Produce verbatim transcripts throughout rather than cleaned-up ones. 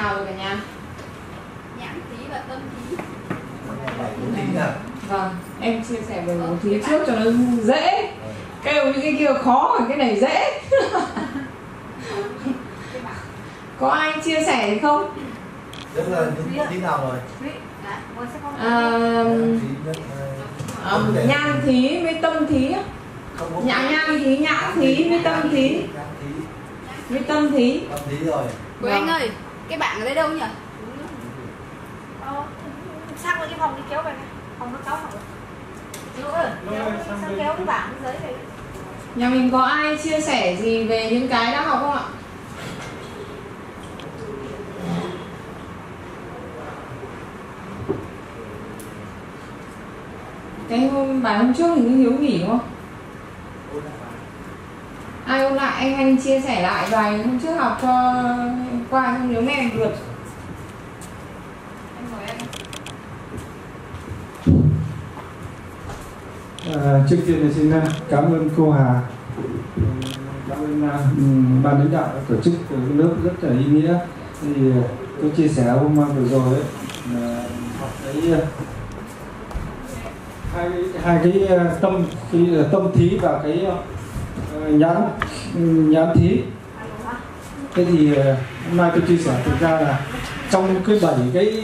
nào rồi cả nhà? Nhãn thí và tâm thí. Vâng, em chia sẻ về bố thí trước cho nó dễ. Kêu những cái kia khó, cái này dễ. Có ai chia sẻ thì không? Rất là những tí nào rồi? À, à, nhang thí với tâm thí. Nhã nhang thí, nhãn thí với tâm thí. Với tâm thí. Tâm thí rồi. Của anh ơi, cái bảng ở đây đâu nhỉ? Ờ, sang cái phòng đi kéo về này. Phòng nó cáo hỏng. Chú ơi, kéo, sang kéo cái bảng cái giấy này. Nhà mình có ai chia sẻ gì về những cái đã học không ạ? Cái hôm bài hôm trước thì như Hiếu nghỉ đúng không? Ai ôn lại, anh anh chia sẻ lại bài hôm trước học cho qua không nếu nghe được. Em mời anh. À, trước tiên là xin cảm ơn cô Hà, cảm ơn uh, ban lãnh đạo đã tổ chức lớp rất là ý nghĩa. Thì tôi chia sẻ hôm vừa rồi ấy, là học cái hai hai cái tâm cái tâm thí và cái uh, nhãn nhãn thí. Thế thì uh, hôm nay tôi chia sẻ thực ra là trong cái bảy cái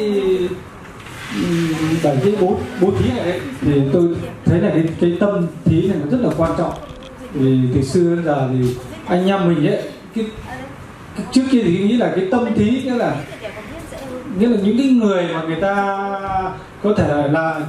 bảy cái bố bố thí này ấy, thì tôi thấy là cái, cái tâm thí này nó rất là quan trọng. Vì từ xưa đến giờ thì anh em mình ấy, cái, cái trước kia thì nghĩ là cái tâm thí nghĩa là nghĩa là những cái người mà người ta có thể là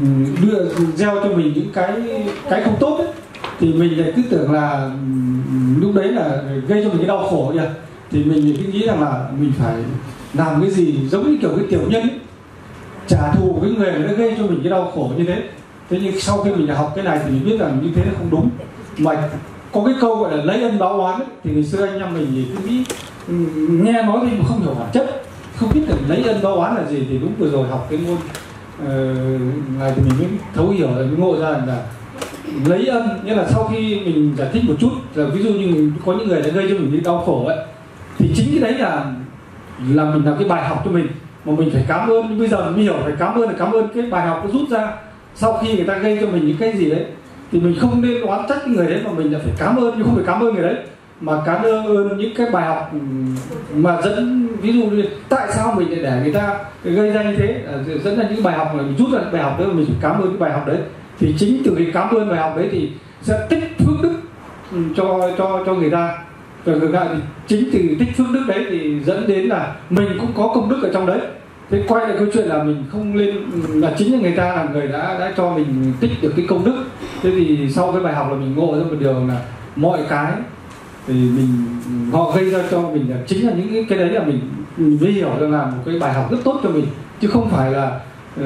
đưa gieo cho mình những cái cái không tốt ấy, thì mình lại cứ tưởng là lúc đấy là gây cho mình cái đau khổ kìa, thì mình cứ nghĩ rằng là mình phải làm cái gì giống như kiểu cái tiểu nhân ấy, trả thù cái người đã gây cho mình cái đau khổ như thế. Thế nhưng sau khi mình học cái này thì mình biết rằng như thế là không đúng. Mà có cái câu gọi là lấy ân báo oán ấy, thì ngày xưa anh em mình thì cứ nghĩ nghe nói thì không hiểu bản chất, không biết là lấy ân báo oán là gì. Thì đúng vừa rồi học cái môn uh, này thì mình mới thấu hiểu rồi, mới ngộ ra là lấy ân nghĩa là sau khi mình giải thích một chút là ví dụ như có những người đã gây cho mình cái đau khổ ấy, thì chính cái đấy là là mình làm cái bài học cho mình mà mình phải cảm ơn. Nhưng bây giờ mình mới hiểu phải cảm ơn là cảm ơn cái bài học nó rút ra sau khi người ta gây cho mình những cái gì đấy, thì mình không nên oán trách cái người đấy mà mình là phải cảm ơn, nhưng không phải cảm ơn người đấy mà cảm ơn những cái bài học mà dẫn, ví dụ như tại sao mình lại để người ta gây ra như thế, dẫn ra những bài học mà mình rút ra bài học đấy mà mình phải cảm ơn cái bài học đấy. Thì chính từ cái cảm ơn bài học đấy thì sẽ tích phước đức cho cho cho người ta, và ngược lại thì chính từ tích phước đức đấy thì dẫn đến là mình cũng có công đức ở trong đấy. Thế quay lại câu chuyện là mình không lên là chính là người ta là người đã đã cho mình tích được cái công đức. Thế thì sau cái bài học là mình ngộ ra một điều là mọi cái thì mình họ gây ra cho mình là chính là những cái đấy là mình, mình mới hiểu rằng là một cái bài học rất tốt cho mình, chứ không phải là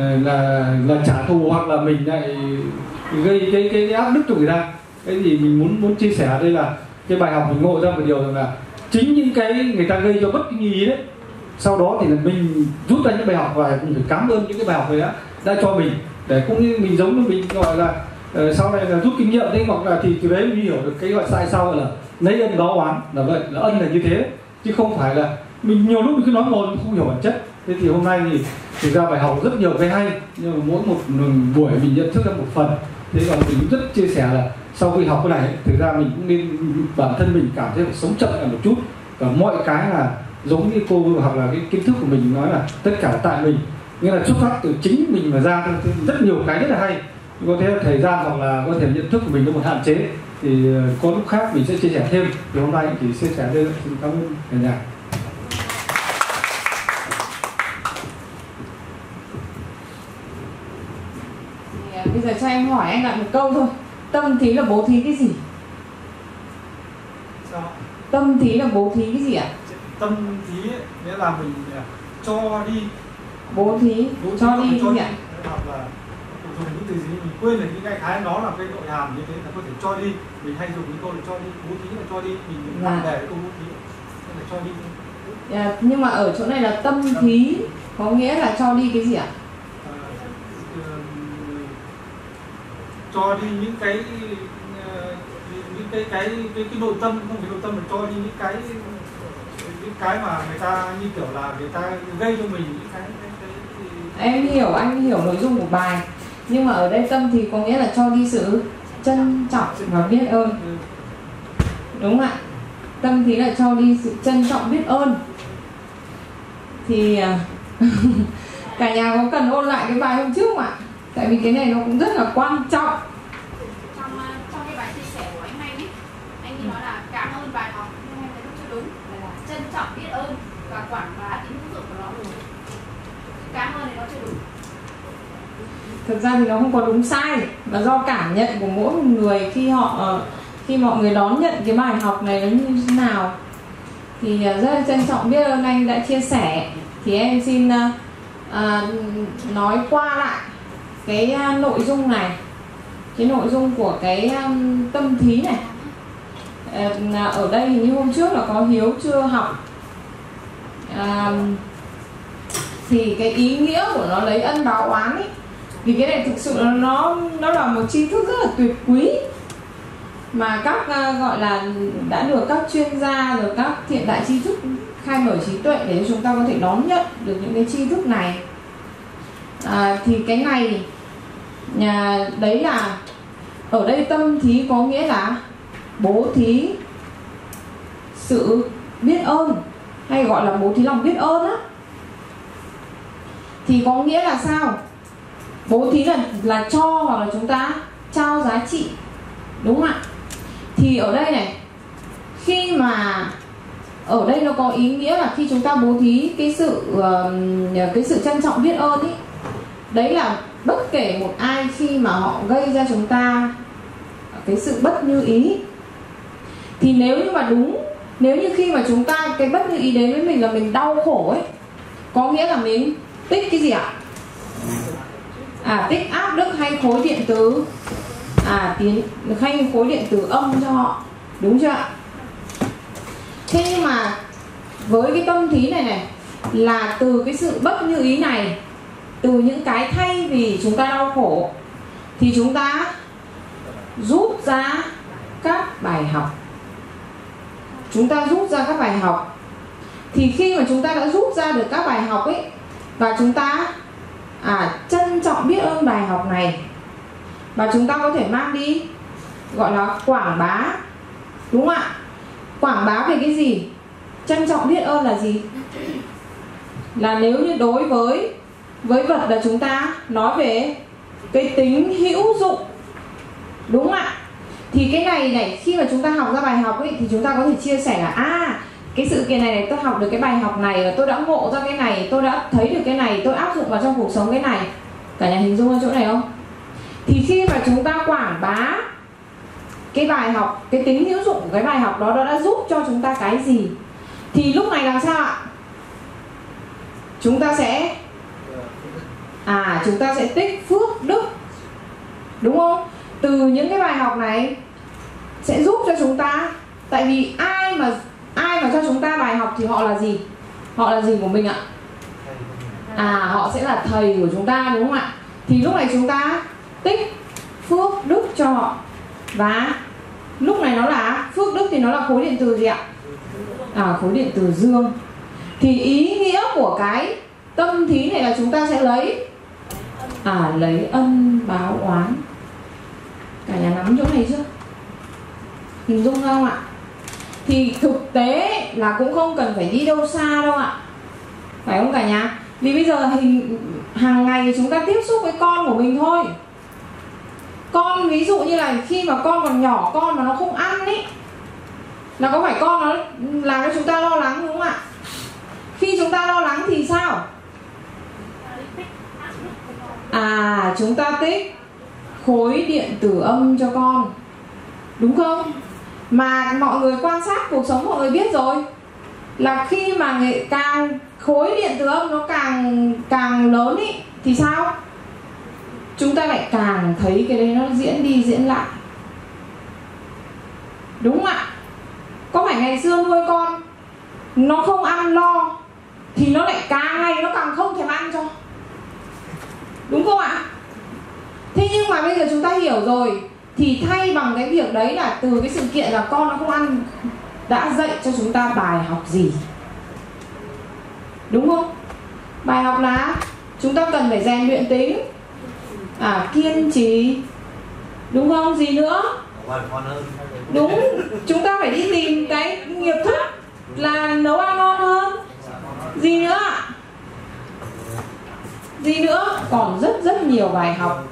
là là trả thù hoặc là mình lại gây cái cái, cái áp đức cho người ta. Cái gì mình muốn muốn chia sẻ ở đây là cái bài học mình ngộ ra một điều rằng là chính những cái người ta gây cho bất kỳ nghi đấy, sau đó thì là mình rút ra những bài học và mình phải cảm ơn những cái bài học này đã đã cho mình, để cũng như mình giống như mình gọi là uh, sau này là rút kinh nghiệm đấy, hoặc là thì từ đấy mình hiểu được cái gọi sai sau là lấy ân báo oán là vậy, là ân là như thế, chứ không phải là mình nhiều lúc mình cứ nói một mình không hiểu bản chất. Thế thì hôm nay thì thực ra bài học rất nhiều cái hay, nhưng mà mỗi một buổi mình nhận thức ra một phần. Thế còn mình cũng rất chia sẻ là sau khi học cái này thực ra mình cũng nên bản thân mình cảm thấy phải sống chậm lại một chút, và mọi cái là giống như cô hoặc là cái kiến thức của mình nói là tất cả là tại mình, nghĩa là xuất phát từ chính mình mà ra thôi. Rất nhiều cái rất là hay, có thể thời gian hoặc là có thể nhận thức của mình có một hạn chế, thì có lúc khác mình sẽ chia sẻ thêm. Thì hôm nay chỉ chia sẻ đây, xin cảm ơn cả nhà. Bây giờ cho em hỏi anh lại một câu thôi, tâm thí là bố thí cái gì? Sao? Tâm thí là bố thí cái gì ạ? Tâm thí nghĩa là mình cho đi. Bố thí, bố thí cho đi cái gì ạ? Hoặc là dùng những từ gì mình quên là những cái khái đó là cái nội hàm như thế, là có thể cho đi. Mình hay dùng cái câu là cho đi, bố thí là cho đi, mình dạ. Để cái câu bố thí là cho đi. Dạ, nhưng mà ở chỗ này là tâm thí có nghĩa là cho đi cái gì ạ? À, cho đi những cái những cái cái cái, cái nội tâm, không phải nội tâm mà cho đi những cái những cái mà người ta như kiểu là người ta gây cho mình những cái, cái, cái, cái... Em hiểu, anh hiểu nội dung của bài. Nhưng mà ở đây tâm thì có nghĩa là cho đi sự trân trọng và biết ơn. Đúng không ạ? Tâm thì là cho đi sự trân trọng biết ơn. Thì cả nhà có cần ôn lại cái bài hôm trước không ạ? Tại vì cái này nó cũng rất là quan trọng. Trong, trong cái bài chia sẻ của anh Anh ấy, anh ấy nói là cảm ơn bài học, nhưng em thấy nó chưa đúng, là trân trọng biết ơn và quảng bá tính hữu dụng của nó đúng. Cảm ơn thì nó chưa đúng. Thực ra thì nó không có đúng sai, mà do cảm nhận của mỗi một người khi họ khi mọi người đón nhận cái bài học này nó như thế nào. Thì rất là trân trọng biết ơn anh đã chia sẻ. Thì em xin uh, uh, nói qua lại cái uh, nội dung này, cái nội dung của cái um, tâm thí này. Uh, ở đây như hôm trước là có Hiếu chưa học. Uh, thì cái ý nghĩa của nó lấy ân báo oán ấy, vì cái này thực sự nó nó là một tri thức rất là tuyệt quý mà các uh, gọi là đã được các chuyên gia rồi các hiện đại tri thức khai mở trí tuệ để chúng ta có thể đón nhận được những cái tri thức này. À, thì cái này nhà đấy là ở đây tâm thí có nghĩa là bố thí sự biết ơn, hay gọi là bố thí lòng biết ơn á. Thì có nghĩa là sao? Bố thí là là cho hoặc là chúng ta trao giá trị, đúng không ạ? Thì ở đây này, khi mà ở đây nó có ý nghĩa là khi chúng ta bố thí cái sự uh, cái sự trân trọng biết ơn ý, đấy là bất kể một ai khi mà họ gây ra chúng ta cái sự bất như ý, thì nếu như mà đúng, nếu như khi mà chúng ta cái bất như ý đến với mình là mình đau khổ ấy, có nghĩa là mình tích cái gì ạ? À, tích áp đức hay khối điện từ à tiến hay khối điện từ âm cho họ, đúng chưa ạ? Thế nhưng mà với cái tâm thí này này là từ cái sự bất như ý này, từ những cái thay vì chúng ta đau khổ thì chúng ta rút ra các bài học. Chúng ta rút ra các bài học. Thì khi mà chúng ta đã rút ra được các bài học ấy, và chúng ta à, trân trọng biết ơn bài học này, và chúng ta có thể mang đi gọi là quảng bá, đúng không ạ? Quảng bá về cái gì? Trân trọng biết ơn là gì? Là nếu như đối với với vật là chúng ta nói về cái tính hữu dụng, đúng không ạ? Thì cái này này, khi mà chúng ta học ra bài học ấy, thì chúng ta có thể chia sẻ là à, cái sự kiện này này tôi học được cái bài học này, và tôi đã ngộ ra cái này, tôi đã thấy được cái này, tôi áp dụng vào trong cuộc sống cái này. Cả nhà hình dung ra chỗ này không? Thì khi mà chúng ta quảng bá cái bài học, cái tính hữu dụng của cái bài học đó, nó đã giúp cho chúng ta cái gì, thì lúc này làm sao ạ? Chúng ta sẽ à chúng ta sẽ tích phước đức, đúng không? Từ những cái bài học này sẽ giúp cho chúng ta, tại vì ai mà ai mà cho chúng ta bài học thì họ là gì? Họ là gì của mình ạ? À, họ sẽ là thầy của chúng ta, đúng không ạ? Thì lúc này chúng ta tích phước đức cho họ, và lúc này nó là phước đức thì nó là khối điện từ gì ạ? À, khối điện từ dương. Thì ý nghĩa của cái tâm thí này là chúng ta sẽ lấy à lấy ân báo oán. Cả nhà nắm chỗ này chưa? Hình dung ra không ạ? Thì thực tế là cũng không cần phải đi đâu xa đâu ạ, phải không cả nhà? Vì bây giờ hình hàng ngày chúng ta tiếp xúc với con của mình thôi. Con ví dụ như là khi mà con còn nhỏ, con mà nó không ăn ấy, là có phải con nó làm cho chúng ta lo lắng, đúng không ạ? Khi chúng ta lo lắng thì sao? À, chúng ta tích khối điện tử âm cho con, đúng không? Mà mọi người quan sát cuộc sống mọi người biết rồi, là khi mà người càng khối điện tử âm nó càng càng lớn ý, thì sao? Chúng ta lại càng thấy cái đấy nó diễn đi diễn lại, đúng không ạ? Có phải ngày xưa nuôi con nó không ăn lo thì nó lại càng ngày nó càng không thèm ăn cho, đúng không ạ? Thế nhưng mà bây giờ chúng ta hiểu rồi, thì thay bằng cái việc đấy là từ cái sự kiện là con nó không ăn, đã dạy cho chúng ta bài học gì? đúng không? Bài học là chúng ta cần phải rèn luyện tính à, kiên trì, đúng không? Gì nữa? Đúng, chúng ta phải đi tìm cái nghiệp thức là nấu ăn ngon hơn. Gì nữa ạ? Gì nữa? Còn rất rất nhiều bài học.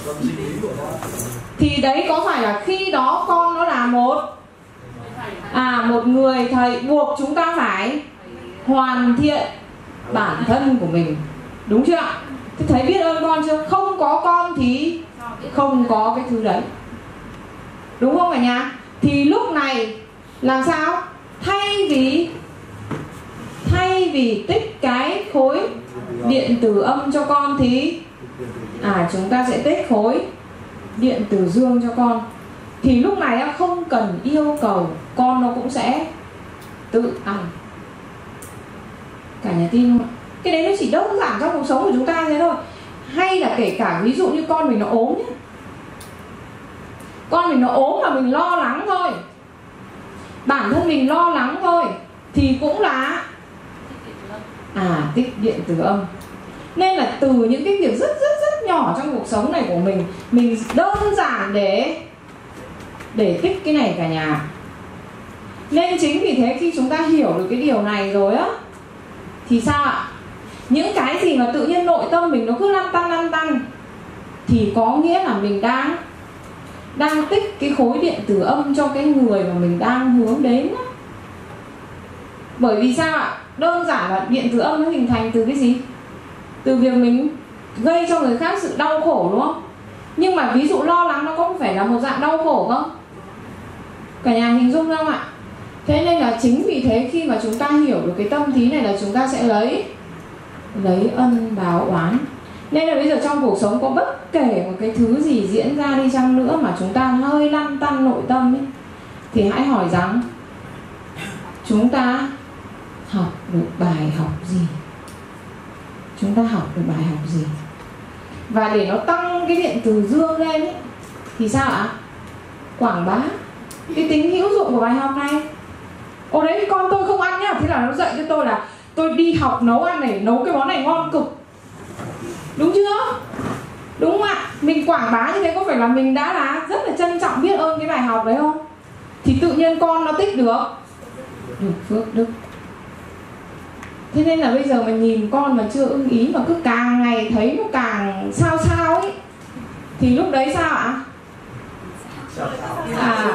Thì đấy có phải là khi đó con nó là một à một người thầy, buộc chúng ta phải hoàn thiện bản thân của mình, đúng chưa ạ? Thế thấy biết ơn con chưa? Không có con thì không có cái thứ đấy, đúng không cả nhà? Thì lúc này làm sao? Thay vì thay vì tích cái khối điện tử âm cho con thì à chúng ta sẽ tích khối điện tử dương cho con. Thì lúc này không cần yêu cầu, con nó cũng sẽ tự ăn. Cả nhà tin không ạ? Cái đấy nó chỉ đơn giản trong cuộc sống của chúng ta thế thôi. Hay là kể cả ví dụ như con mình nó ốm nhé, con mình nó ốm mà mình lo lắng thôi, bản thân mình lo lắng thôi, thì cũng là à tích điện tử âm. Nên là từ những cái việc rất rất rất nhỏ trong cuộc sống này của mình, mình đơn giản để để tích cái này cả nhà. Nên chính vì thế khi chúng ta hiểu được cái điều này rồi á, thì sao ạ? Những cái gì mà tự nhiên nội tâm mình nó cứ lăn tăn lăn tăn thì có nghĩa là mình đang đang tích cái khối điện tử âm cho cái người mà mình đang hướng đến á. Bởi vì sao ạ? Đơn giản là điện tử âm nó hình thành từ cái gì? Từ việc mình gây cho người khác sự đau khổ, đúng không? Nhưng mà ví dụ lo lắng nó có phải là một dạng đau khổ không? Cả nhà hình dung không ạ? Thế nên là chính vì thế khi mà chúng ta hiểu được cái tâm thí này là chúng ta sẽ lấy lấy ân báo oán. Nên là bây giờ trong cuộc sống có bất kể một cái thứ gì diễn ra đi chăng nữa mà chúng ta hơi lăn tăn nội tâm ấy, thì hãy hỏi rằng chúng ta học được bài học gì? Chúng ta học được bài học gì? Và để nó tăng cái điện từ dương lên ấy, thì sao ạ? Quảng bá cái tính hữu dụng của bài học này. Ồ đấy, con tôi không ăn nhá, thế là nó dạy cho tôi là tôi đi học nấu ăn này, nấu cái món này ngon cực, đúng chưa? Đúng không ạ? Mình quảng bá như thế có phải là mình đã là rất là trân trọng biết ơn cái bài học đấy không? Thì tự nhiên con nó tích được được phước đức. Thế nên là bây giờ mà nhìn con mà chưa ưng ý mà cứ càng ngày thấy nó càng sao sao ấy, thì lúc đấy sao ạ? À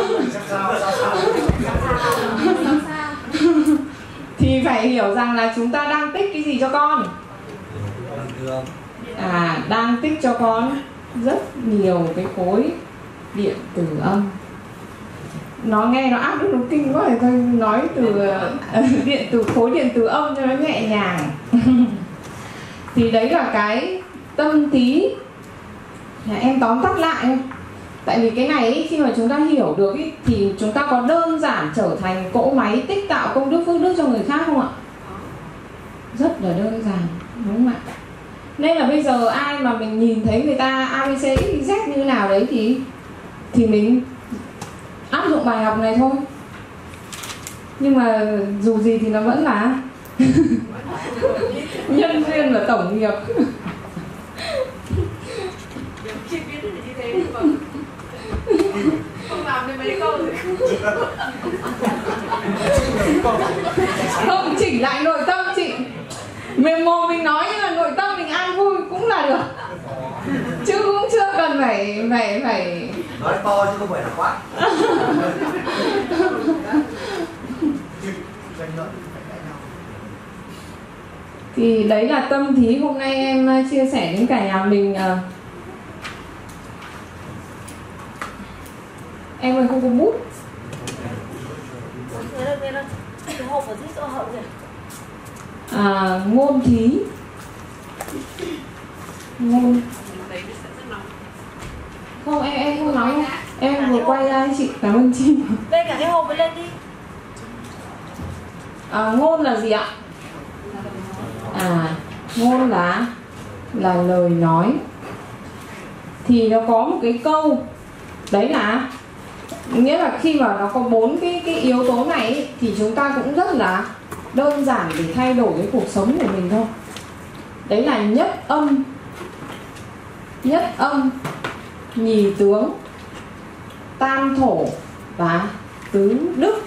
thì phải hiểu rằng là chúng ta đang tích cái gì cho con? À đang tích cho con rất nhiều cái khối điện tử âm. Nó nghe nó áp lực nó kinh quá thì thôi nói từ uh, điện từ khối điện tử âm cho nó nhẹ nhàng. Thì đấy là cái tâm tí. Em tóm tắt lại thôi. Tại vì cái này ý, khi mà chúng ta hiểu được ý, thì chúng ta có đơn giản trở thành cỗ máy tích tạo công đức phước đức cho người khác không ạ? Rất là đơn giản, đúng không ạ? Nên là bây giờ ai mà mình nhìn thấy người ta a bê xê ích i dét như nào đấy thì thì mình áp dụng bài học này thôi. Nhưng mà dù gì thì nó vẫn là nhân duyên và tổng nghiệp. Không làm thì mấy câu rồi. Không chỉnh lại nội tâm chị. Mình mồm mình nói nhưng mà nội tâm mình an vui cũng là được. Chứ cũng chưa cần phải phải phải nói to chứ không phải là quát. Thì đấy là tâm thí hôm nay em chia sẻ đến cả nhà mình. Em ơi không có bút. À, ngôn thí. Ngôn. Không em em không nói. Em vừa quay ra chị, cảm ơn chị. Lên cả cái hộp mới lên đi. À, ngôn là gì ạ? À, ngôn là là lời nói. Thì nó có một cái câu đấy là nghĩa là khi mà nó có bốn cái cái yếu tố này ấy, thì chúng ta cũng rất là đơn giản để thay đổi cái cuộc sống của mình thôi. Đấy là nhất âm, nhất âm, nhì tướng, tam thổ và tứ đức.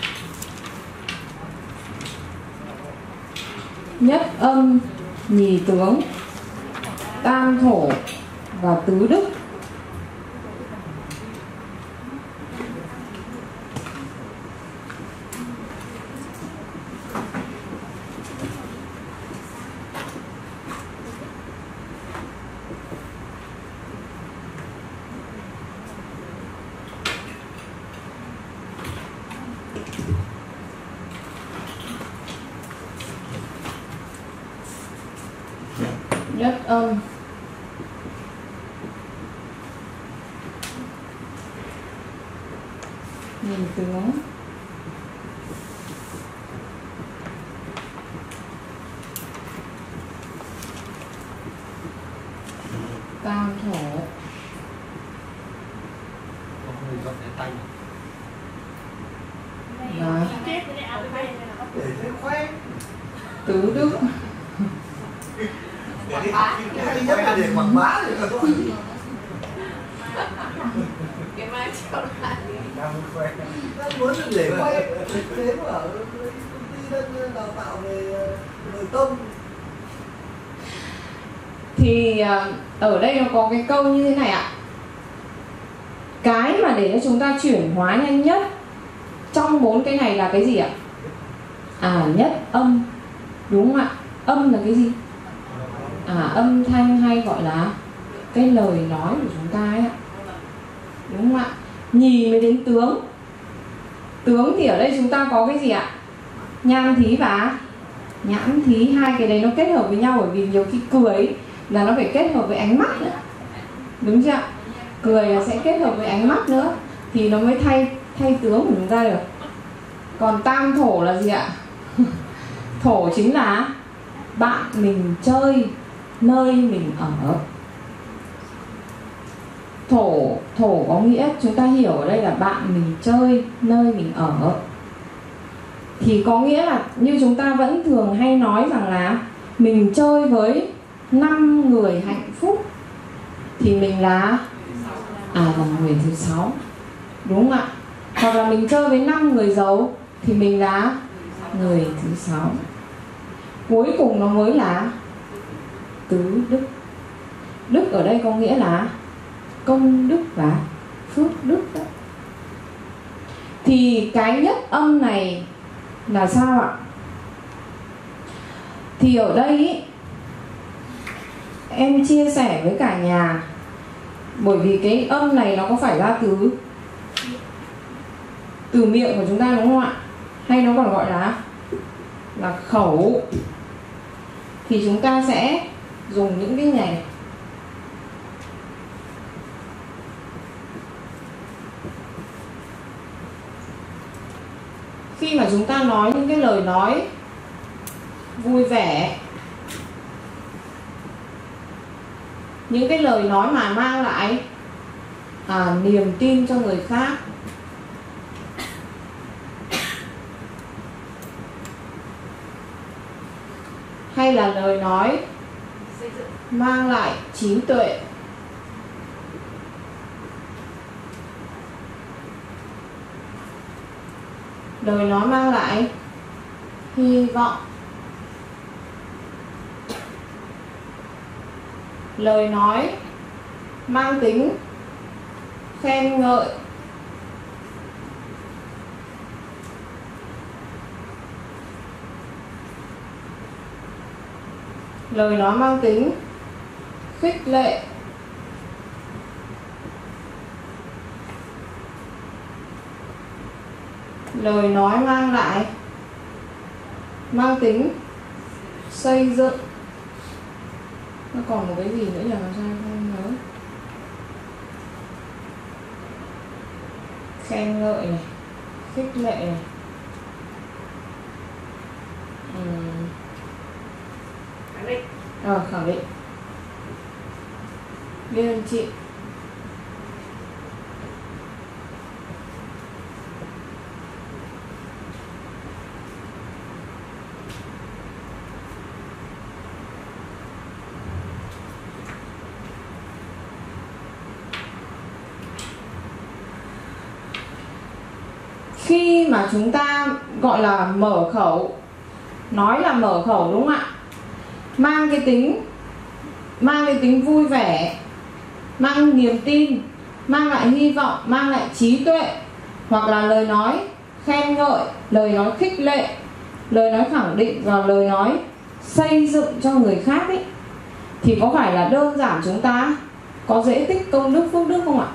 Nhất âm, nhì tướng, tam thổ và tứ đức. Nhất âm, nhì tướng, tam thổ và để thấy khoe. tứ đức. Để hay nhất là để quảng bá thì là thôi. Cái mai chiều lại Đang khoe. Đang muốn để khoe thực tế ở công ty đang đào tạo về nội tâm. Thì ở đây nó có cái câu như thế này ạ. Cái mà để cho chúng ta chuyển hóa nhanh nhất trong bốn cái này là cái gì ạ? À, nhất âm. Đúng không ạ? Âm là cái gì? À, âm thanh hay gọi là cái lời nói của chúng ta ấy ạ. Đúng không ạ? Nhì mới đến tướng. Tướng thì ở đây chúng ta có cái gì ạ? Nham thí và nhãn thí. Hai cái đấy nó kết hợp với nhau, bởi vì nhiều khi cười ấy, là nó phải kết hợp với ánh mắt nữa. Đúng chưa ạ? Cười là sẽ kết hợp với ánh mắt nữa thì nó mới thay thay tướng của chúng ta được. Còn tam thổ là gì ạ? Thổ chính là bạn mình chơi, nơi mình ở. Thổ, thổ có nghĩa chúng ta hiểu ở đây là bạn mình chơi, nơi mình ở. Thì có nghĩa là như chúng ta vẫn thường hay nói rằng là mình chơi với năm người hạnh phúc thì mình là à là người thứ sáu. Đúng không ạ? Hoặc là mình chơi với năm người giàu thì mình là người thứ sáu. Cuối cùng nó mới là tứ đức. Đức ở đây có nghĩa là công đức và phước đức đó. Thì cái nhất âm này là sao ạ? Thì ở đây ý, em chia sẻ với cả nhà, bởi vì cái âm này nó có phải ra từ từ miệng của chúng ta đúng không ạ? Hay nó còn gọi là là khẩu. Thì chúng ta sẽ dùng những cái này. Khi mà chúng ta nói những cái lời nói vui vẻ, những cái lời nói mà mang lại à, niềm tin cho người khác, hay là lời nói mang lại trí tuệ, lời nói mang lại hy vọng, lời nói mang tính khen ngợi, lời nói mang tính khích lệ, lời nói mang lại mang tính xây dựng. Nó còn một cái gì nữa nhỉ, làm sao không nhớ. Khen ngợi này, khích lệ này, uhm. khẳng định. Ờ, khẳng định. Liên chị. khi mà chúng ta gọi là mở khẩu, nói là mở khẩu đúng không ạ, mang cái tính mang cái tính vui vẻ, mang niềm tin, mang lại hy vọng, mang lại trí tuệ, hoặc là lời nói khen ngợi, lời nói khích lệ, lời nói khẳng định và lời nói xây dựng cho người khác ấy, thì có phải là đơn giản chúng ta có dễ tích công đức phước đức không ạ?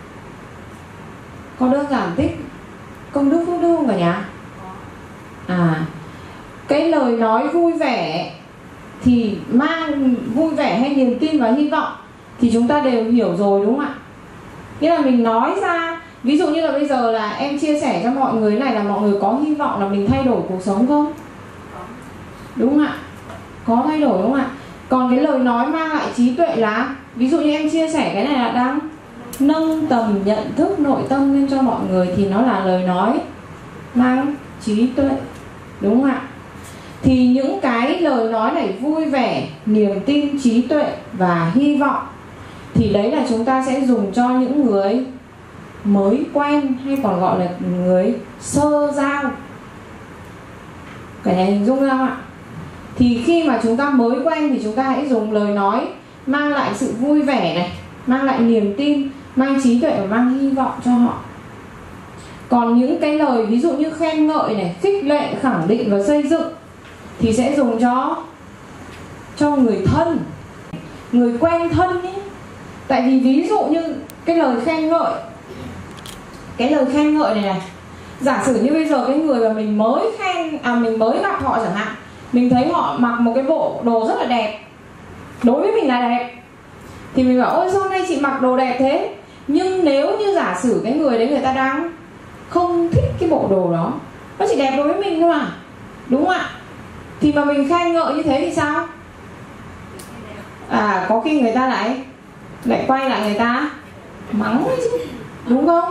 Có đơn giản tích công đức phước đức không cả nhà? À, cái lời nói vui vẻ thì mang vui vẻ hay niềm tin và hy vọng thì chúng ta đều hiểu rồi đúng không ạ? Nghĩa là mình nói ra, ví dụ như là bây giờ là em chia sẻ cho mọi người này là mọi người có hy vọng là mình thay đổi cuộc sống không? Đúng không ạ? Có thay đổi đúng không ạ? Còn cái lời nói mang lại trí tuệ là, ví dụ như em chia sẻ cái này là đang nâng tầm nhận thức nội tâm lên cho mọi người, thì nó là lời nói mang trí tuệ, đúng không ạ? Thì những cái lời nói này vui vẻ, niềm tin, trí tuệ và hy vọng, thì đấy là chúng ta sẽ dùng cho những người mới quen, hay còn gọi là người sơ giao. Cả nhà hình dung ra không ạ? Thì khi mà chúng ta mới quen thì chúng ta hãy dùng lời nói mang lại sự vui vẻ này, mang lại niềm tin, mang trí tuệ và mang hy vọng cho họ. Còn những cái lời ví dụ như khen ngợi này, khích lệ, khẳng định và xây dựng thì sẽ dùng cho cho người thân, người quen thân ấy. Tại vì ví dụ như cái lời khen ngợi, cái lời khen ngợi này này, giả sử như bây giờ cái người mà mình mới khen, à mình mới gặp họ chẳng hạn, mình thấy họ mặc một cái bộ đồ rất là đẹp, đối với mình là đẹp, thì mình bảo ôi sao hôm nay chị mặc đồ đẹp thế. Nhưng nếu như giả sử cái người đấy người ta đang không thích cái bộ đồ đó, nó chỉ đẹp đối với mình thôi mà, đúng không ạ? Thì mà mình khen ngợi như thế thì sao? À, có khi người ta lại lại quay lại người ta mắng ấy chứ, đúng không?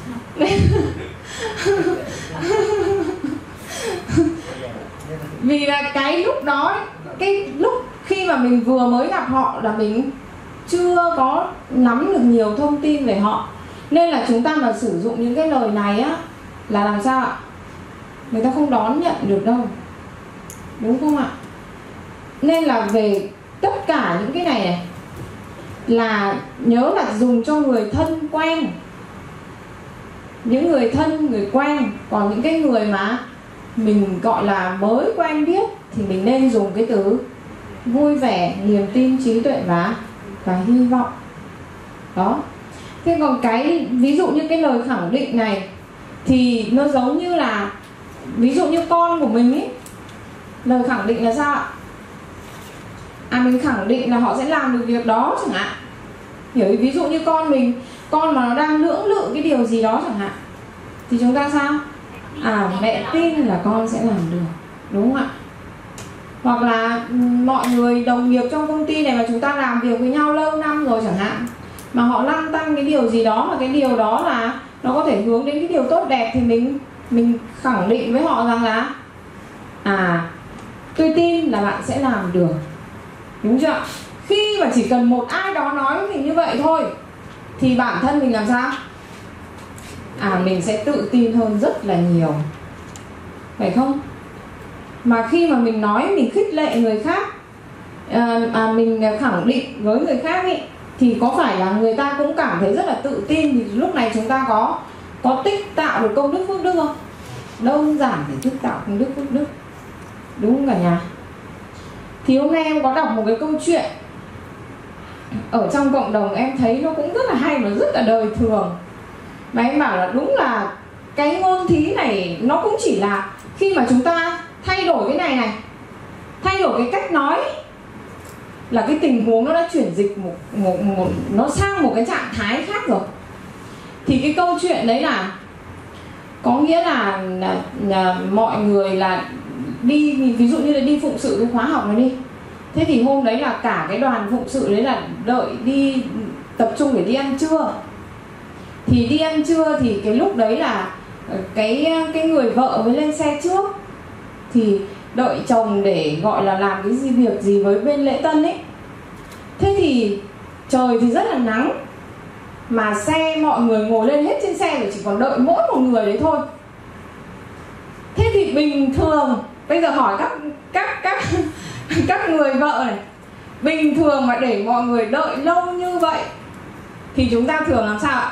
Vì là cái lúc đó, cái lúc khi mà mình vừa mới gặp họ là mình chưa có nắm được nhiều thông tin về họ, nên là chúng ta mà sử dụng những cái lời này á là làm sao ạ? Người ta không đón nhận được đâu, đúng không ạ? Nên là về tất cả những cái này này là nhớ là dùng cho người thân quen, những người thân, người quen. Còn những cái người mà mình gọi là mới quen biết thì mình nên dùng cái từ vui vẻ, niềm tin, trí tuệ và và hy vọng. Đó. Thế còn cái ví dụ như cái lời khẳng định này thì nó giống như là, ví dụ như con của mình ấy, lời khẳng định là sao ạ? À, mình khẳng định là họ sẽ làm được việc đó chẳng hạn. Hiểu, ví dụ như con mình, con mà nó đang lưỡng lự cái điều gì đó chẳng hạn, thì chúng ta sao? À, mẹ tin là con sẽ làm được, đúng không ạ? Hoặc là mọi người đồng nghiệp trong công ty này mà chúng ta làm việc với nhau lâu năm rồi chẳng hạn, mà họ lăn tăn cái điều gì đó mà cái điều đó là nó có thể hướng đến cái điều tốt đẹp, thì mình mình khẳng định với họ rằng là à, tôi tin là bạn sẽ làm được, đúng chưa? Khi mà chỉ cần một ai đó nói với mình như vậy thôi thì bản thân mình làm sao? À, mình sẽ tự tin hơn rất là nhiều, phải không? Mà khi mà mình nói, mình khích lệ người khác, à, à, mình khẳng định với người khác ấy, thì có phải là người ta cũng cảm thấy rất là tự tin, thì lúc này chúng ta có có tích tạo được công đức phước đức không? Đơn giản để tích tạo công đức phước đức, đúng không cả nhà? Thì hôm nay em có đọc một cái câu chuyện ở trong cộng đồng, em thấy nó cũng rất là hay và rất là đời thường. Mà em bảo là đúng là cái ngôn thí này nó cũng chỉ là khi mà chúng ta thay đổi cái này này, thay đổi cái cách nói, là cái tình huống nó đã chuyển dịch một, một, một nó sang một cái trạng thái khác rồi. Thì cái câu chuyện đấy là có nghĩa là, là, là mọi người là đi, ví dụ như là đi phụng sự cái khóa học này đi. Thế thì hôm đấy là cả cái đoàn phụng sự đấy là đợi đi tập trung để đi ăn trưa. Thì đi ăn trưa thì cái lúc đấy là cái cái người vợ mới lên xe trước, thì đợi chồng để gọi là làm cái gì việc gì với bên lễ tân ấy. Thế thì trời thì rất là nắng, mà xe mọi người ngồi lên hết trên xe rồi, chỉ còn đợi mỗi một người đấy thôi. Thế thì bình thường bây giờ hỏi các các các các người vợ này, bình thường mà để mọi người đợi lâu như vậy thì chúng ta thường làm sao ạ?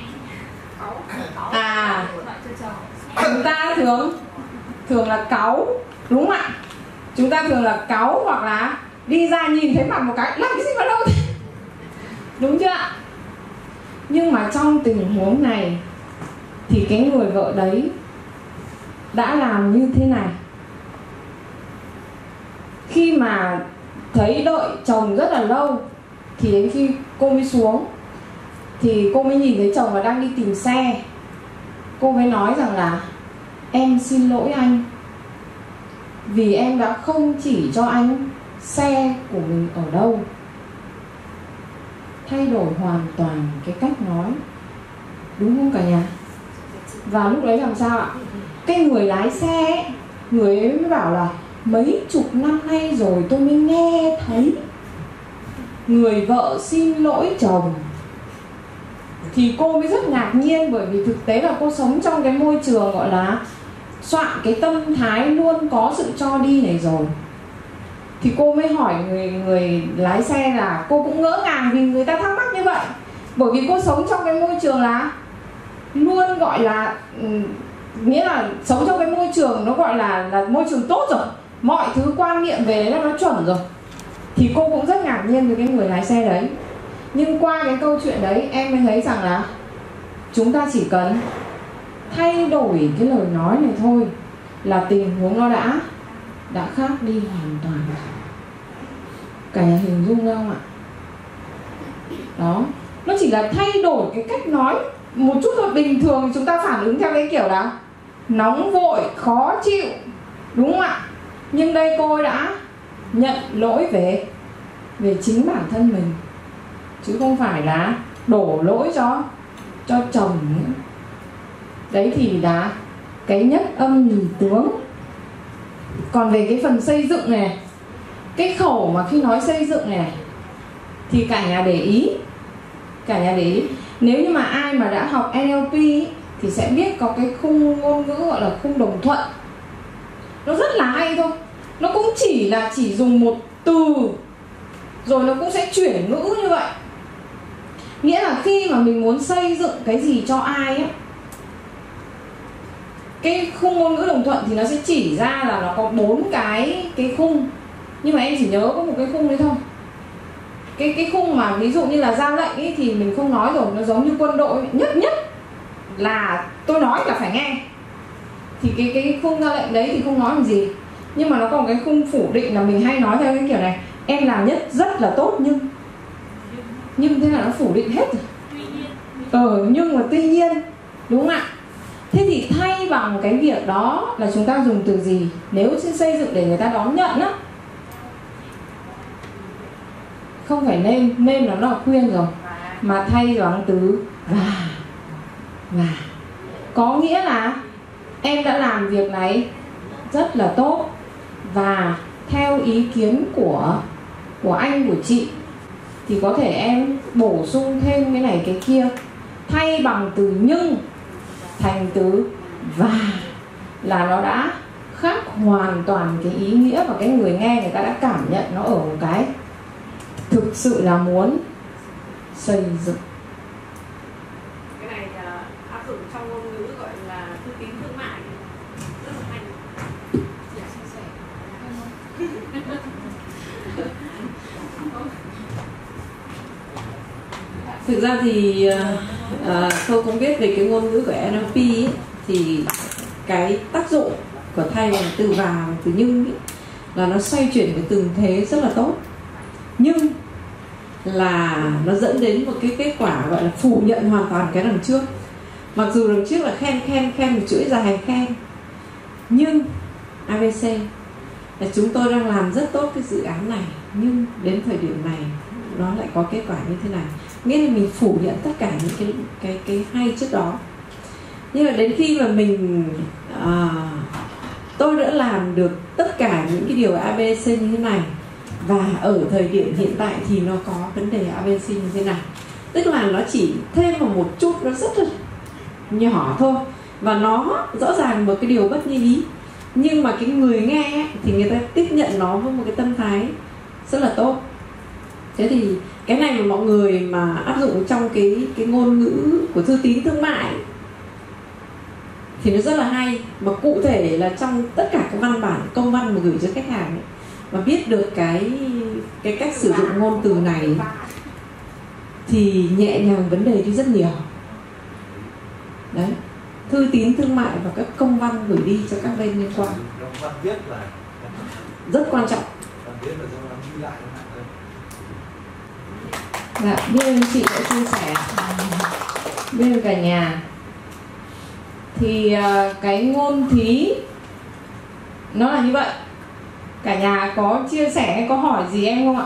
À, chúng ta thường thường là cáu, đúng không ạ? Chúng ta thường là cáu hoặc là đi ra nhìn thấy mặt một cái làm cái gì mà lâu thế, đúng chưa ạ? Nhưng mà trong tình huống này thì cái người vợ đấy đã làm như thế này. Khi mà thấy đợi chồng rất là lâu thì đến khi cô mới xuống thì cô mới nhìn thấy chồng là đang đi tìm xe. Cô mới nói rằng là em xin lỗi anh vì em đã không chỉ cho anh xe của mình ở đâu. Thay đổi hoàn toàn cái cách nói, đúng không cả nhà? Và lúc đấy làm sao ạ? Cái người lái xe ấy, người ấy mới bảo là mấy chục năm nay rồi tôi mới nghe thấy người vợ xin lỗi chồng. Thì cô mới rất ngạc nhiên, bởi vì thực tế là cô sống trong cái môi trường gọi là soạn cái tâm thái luôn có sự cho đi này rồi. Thì cô mới hỏi người người lái xe là cô cũng ngỡ ngàng vì người ta thắc mắc như vậy. Bởi vì cô sống trong cái môi trường là luôn gọi là nghĩa là sống trong cái môi trường nó gọi là là môi trường tốt rồi, mọi thứ quan niệm về đấy là nó chuẩn rồi. Thì cô cũng rất ngạc nhiên với cái người lái xe đấy. Nhưng qua cái câu chuyện đấy em mới thấy rằng là chúng ta chỉ cần thay đổi cái lời nói này thôi là tình huống nó đã đã khác đi hoàn toàn. Cả nhà hình dung ra không ạ? Đó, nó chỉ là thay đổi cái cách nói một chút thôi. Bình thường thì chúng ta phản ứng theo cái kiểu là nóng vội, khó chịu, đúng không ạ? Nhưng đây cô ấy đã nhận lỗi về về chính bản thân mình, chứ không phải là đổ lỗi cho cho chồng nữa. Đấy thì là cái nhất âm nhì tướng. Còn về cái phần xây dựng này, cái khẩu mà khi nói xây dựng này thì cả nhà để ý, cả nhà để ý. Nếu như mà ai mà đã học en lờ pê ý, thì sẽ biết có cái khung ngôn ngữ gọi là khung đồng thuận. Nó rất là hay thôi. Nó cũng chỉ là chỉ dùng một từ rồi nó cũng sẽ chuyển ngữ như vậy. Nghĩa là khi mà mình muốn xây dựng cái gì cho ai ấy, cái khung ngôn ngữ đồng thuận thì nó sẽ chỉ ra là nó có bốn cái cái khung. Nhưng mà em chỉ nhớ có một cái khung đấy thôi. Cái cái khung mà ví dụ như là ra lệnh ấy thì mình không nói rồi, nó giống như quân đội, nhất nhất là tôi nói là phải nghe. Thì cái cái khung ra lệnh đấy thì không nói làm gì. Nhưng mà nó còn cái khung phủ định là mình hay nói theo cái kiểu này: em làm nhất rất là tốt nhưng nhưng thế là nó phủ định hết rồi. Ờ, nhưng mà tuy nhiên, đúng không ạ? Thế thì thay bằng cái việc đó là chúng ta dùng từ gì nếu xây dựng để người ta đón nhận á? Không phải nên, nên nó là khuyên rồi, mà thay bằng từ và. Và có nghĩa là em đã làm việc này rất là tốt, và theo ý kiến của của anh, của chị thì có thể em bổ sung thêm cái này cái kia. Thay bằng từ nhưng thành từ và là nó đã khác hoàn toàn cái ý nghĩa, và cái người nghe người ta đã cảm nhận nó ở một cái thực sự là muốn xây dựng. Cái này uh, áp dụng trong ngôn ngữ gọi là thư tín thương mại, rất là hay. Dạ, chia sẻ. Thực ra thì à, tôi cũng biết về cái ngôn ngữ của en lờ pê ấy, thì cái tác dụng của thay bằng từ và và từ nhưng ấy, là nó xoay chuyển cái tình thế rất là tốt, nhưng là nó dẫn đến một cái kết quả gọi là phủ nhận hoàn toàn cái đằng trước. Mặc dù đằng trước là khen khen khen một chuỗi dài khen, nhưng a bê xê là chúng tôi đang làm rất tốt cái dự án này, nhưng đến thời điểm này nó lại có kết quả như thế này. Nghĩa là mình phủ nhận tất cả những cái cái cái hay trước đó. Nhưng mà đến khi mà mình à, tôi đã làm được tất cả những cái điều a bê xê như thế này, và ở thời điểm hiện tại thì nó có vấn đề a bê xê như thế này, tức là nó chỉ thêm vào một chút, nó rất là nhỏ thôi, và nó rõ ràng một cái điều bất như ý, nhưng mà cái người nghe ấy, thì người ta tiếp nhận nó với một cái tâm thái rất là tốt. Thế thì cái này mà mọi người mà áp dụng trong cái cái ngôn ngữ của thư tín thương mại thì nó rất là hay, mà cụ thể là trong tất cả các văn bản công văn mà gửi cho khách hàng ấy, mà biết được cái cái cách sử dụng ngôn từ này thì nhẹ nhàng vấn đề đi rất nhiều. Đấy, thư tín thương mại và các công văn gửi đi cho các bên liên quan văn viết là rất quan trọng. văn viết là do nó ghi lại nó nặng hơn. Dạ, biết ơn chị đã chia sẻ. Biết ơn cả nhà. Thì uh, cái ngôn thí nó là như vậy. Cả nhà có chia sẻ hay có hỏi gì em không ạ?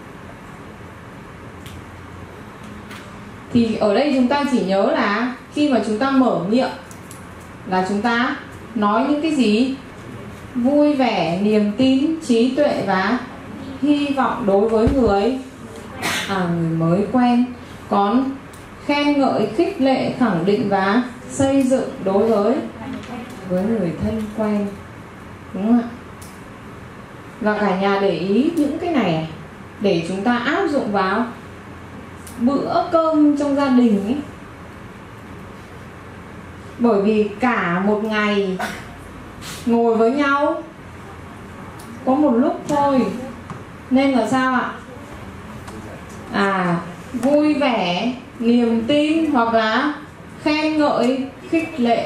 Thì ở đây chúng ta chỉ nhớ là khi mà chúng ta mở miệng là chúng ta nói những cái gì? Vui vẻ, niềm tin, trí tuệ và hy vọng đối với người à, người mới quen. Còn khen ngợi, khích lệ, khẳng định và xây dựng đối với với người thân quen. Đúng không ạ? Và cả nhà để ý những cái này để chúng ta áp dụng vào bữa cơm trong gia đình ấy. Bởi vì cả một ngày ngồi với nhau có một lúc thôi, nên là sao ạ? À, vui vẻ, niềm tin hoặc là khen ngợi, khích lệ.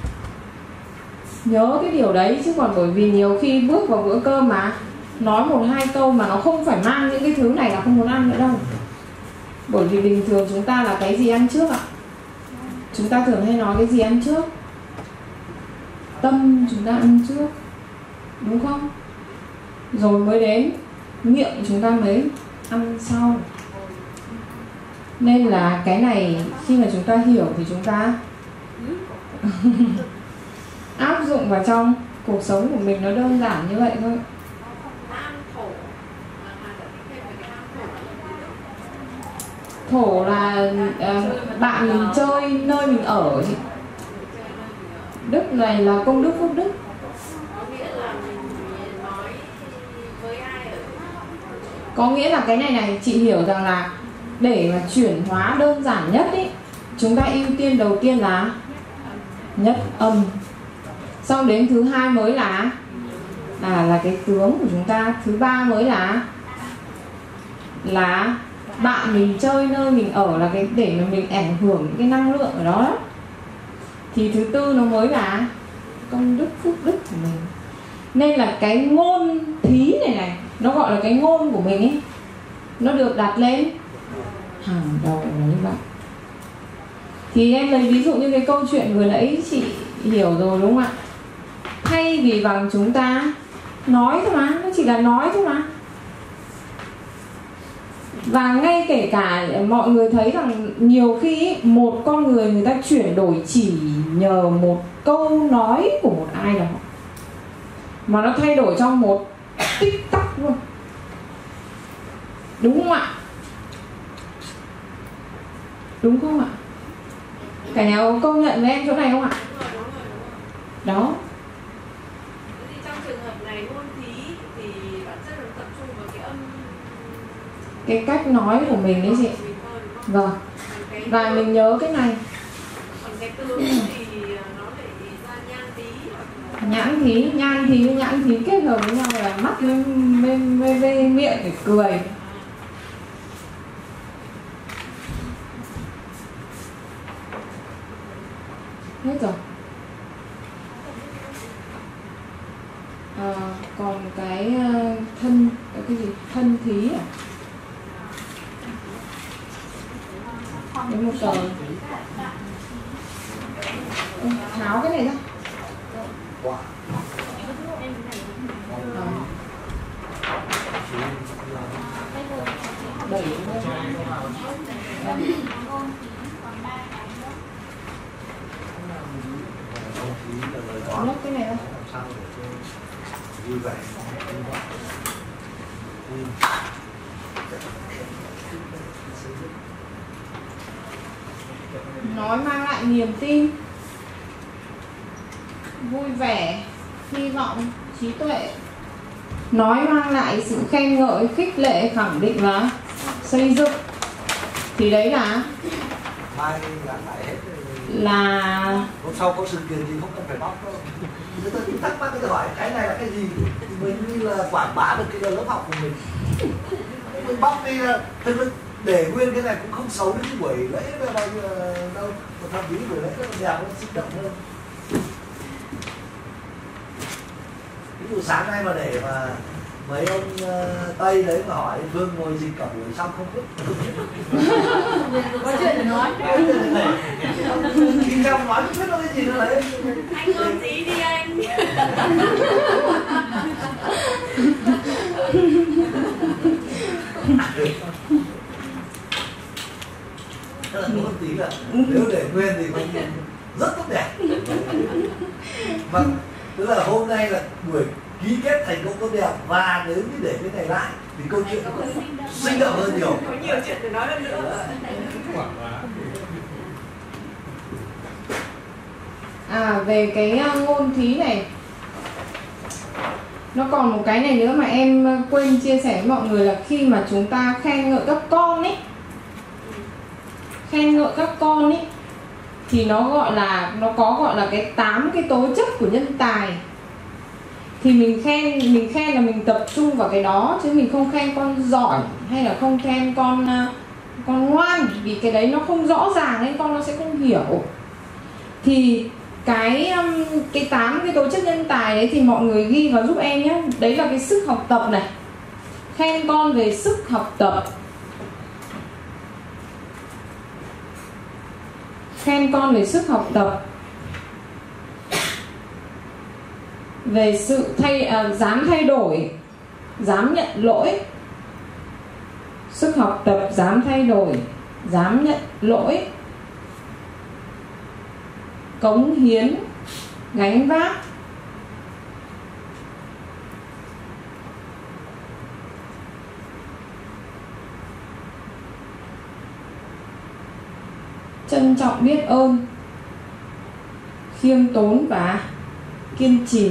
Nhớ cái điều đấy, chứ còn bởi vì nhiều khi bước vào bữa cơm mà nói một hai câu mà nó không phải mang những cái thứ này là không muốn ăn nữa đâu. Bởi vì bình thường chúng ta là cái gì ăn trước ạ? Chúng ta thường hay nói cái gì ăn trước? Tâm chúng ta ăn trước, đúng không? Rồi mới đến miệng chúng ta mới ăn sau. Nên là cái này khi mà chúng ta hiểu thì chúng ta áp dụng vào trong cuộc sống của mình, nó đơn giản như vậy thôi. Thổ là uh, bạn mình chơi, nơi mình ở. Đức này là công đức, phúc đức. Có nghĩa là cái này này chị hiểu rằng là để mà chuyển hóa đơn giản nhất ý, chúng ta ưu tiên đầu tiên là nhất âm, xong đến thứ hai mới là à là cái tướng của chúng ta, thứ ba mới là là bạn mình chơi, nơi mình ở, là cái để mà mình ảnh hưởng những cái năng lượng ở đó, đó. Thì thứ tư nó mới là công đức, phúc đức của mình. Nên là cái ngôn thí này này, nó gọi là cái ngôn của mình ấy, nó được đặt lên hàng đầu là như vậy. Thì em lấy ví dụ như cái câu chuyện vừa nãy chị hiểu rồi, đúng không ạ? Thay vì bằng chúng ta nói thôi mà, nó chỉ là nói thôi mà. Và ngay kể cả mọi người thấy rằng nhiều khi một con người người ta chuyển đổi chỉ nhờ một câu nói của một ai đó mà nó thay đổi trong một tích tắc luôn, đúng không ạ? Đúng không ạ? Cả nhà có công nhận với em chỗ này không ạ? Đó. Trong trường hợp này ngôn thí thì bạn rất là tập trung vào cái âm, cái cách nói của mình đấy chị. Vâng. Và mình nhớ cái này. Còn cái tướng thì nó lại ra nhan tí. Nhãn thí, nhan thí với nhãn thí kết hợp với nhau là mắt với, với, với, với miệng để cười. Hết rồi. À, còn cái thân, cái gì? Thân thí à? Đến một tờ. Ừ, tháo cái này ra. À. Đẩy nhấc cái này ra. Vui vẻ. Nói mang lại niềm tin. vui vẻ, hy vọng, trí tuệ. Nói mang lại sự khen ngợi, khích lệ, khẳng định và xây dựng. Thì đấy là mai là phải hết là hôm sau có sự kiện gì không cần phải bóc đâu. Người ta cũng thắc mắc cái hỏi cái này là cái gì, mình như là quảng bá được cái lớp học của mình. Mình bóc đi là để nguyên cái này cũng không xấu đến cái buổi lễ là bao nhiêu đâu, một thằng bí buổi lễ nó đẹp, nó sinh động hơn. Ví dụ sáng nay mà để mà mấy ông uh, Tây đấy mà hỏi Vương ngồi gì cả buổi xong không biết. Có chuyện để nói. Khi trong nói không biết nói cái gì nữa đấy. Anh ơn tí đi anh. Tức là một tí là nếu để nguyên thì cũng rất tốt đẹp. Vâng, tức là hôm nay là buổi ký kết thành công tốt đẹp, và nếu như để cái này lại thì câu chuyện nó cũng sinh động hơn nhiều. Có nhiều chuyện để nói hơn nữa. À, về cái ngôn thí này, nó còn một cái này nữa mà em quên chia sẻ với mọi người là khi mà chúng ta khen ngợi các con ấy, khen ngợi các con ấy thì nó gọi là nó có gọi là cái tám cái tố chất của nhân tài. Thì mình khen mình khen là mình tập trung vào cái đó, chứ mình không khen con giỏi hay là không khen con con ngoan, vì cái đấy nó không rõ ràng nên con nó sẽ không hiểu. Thì cái cái tám cái tố chất nhân tài đấy thì mọi người ghi vào giúp em nhé. Đấy là cái sức học tập này, khen con về sức học tập, khen con về sức học tập, về sự thay à, dám thay đổi, dám nhận lỗi. Sức học tập, dám thay đổi, dám nhận lỗi, cống hiến, gánh vác. Trân trọng biết ơn, khiêm tốn và kiên trì.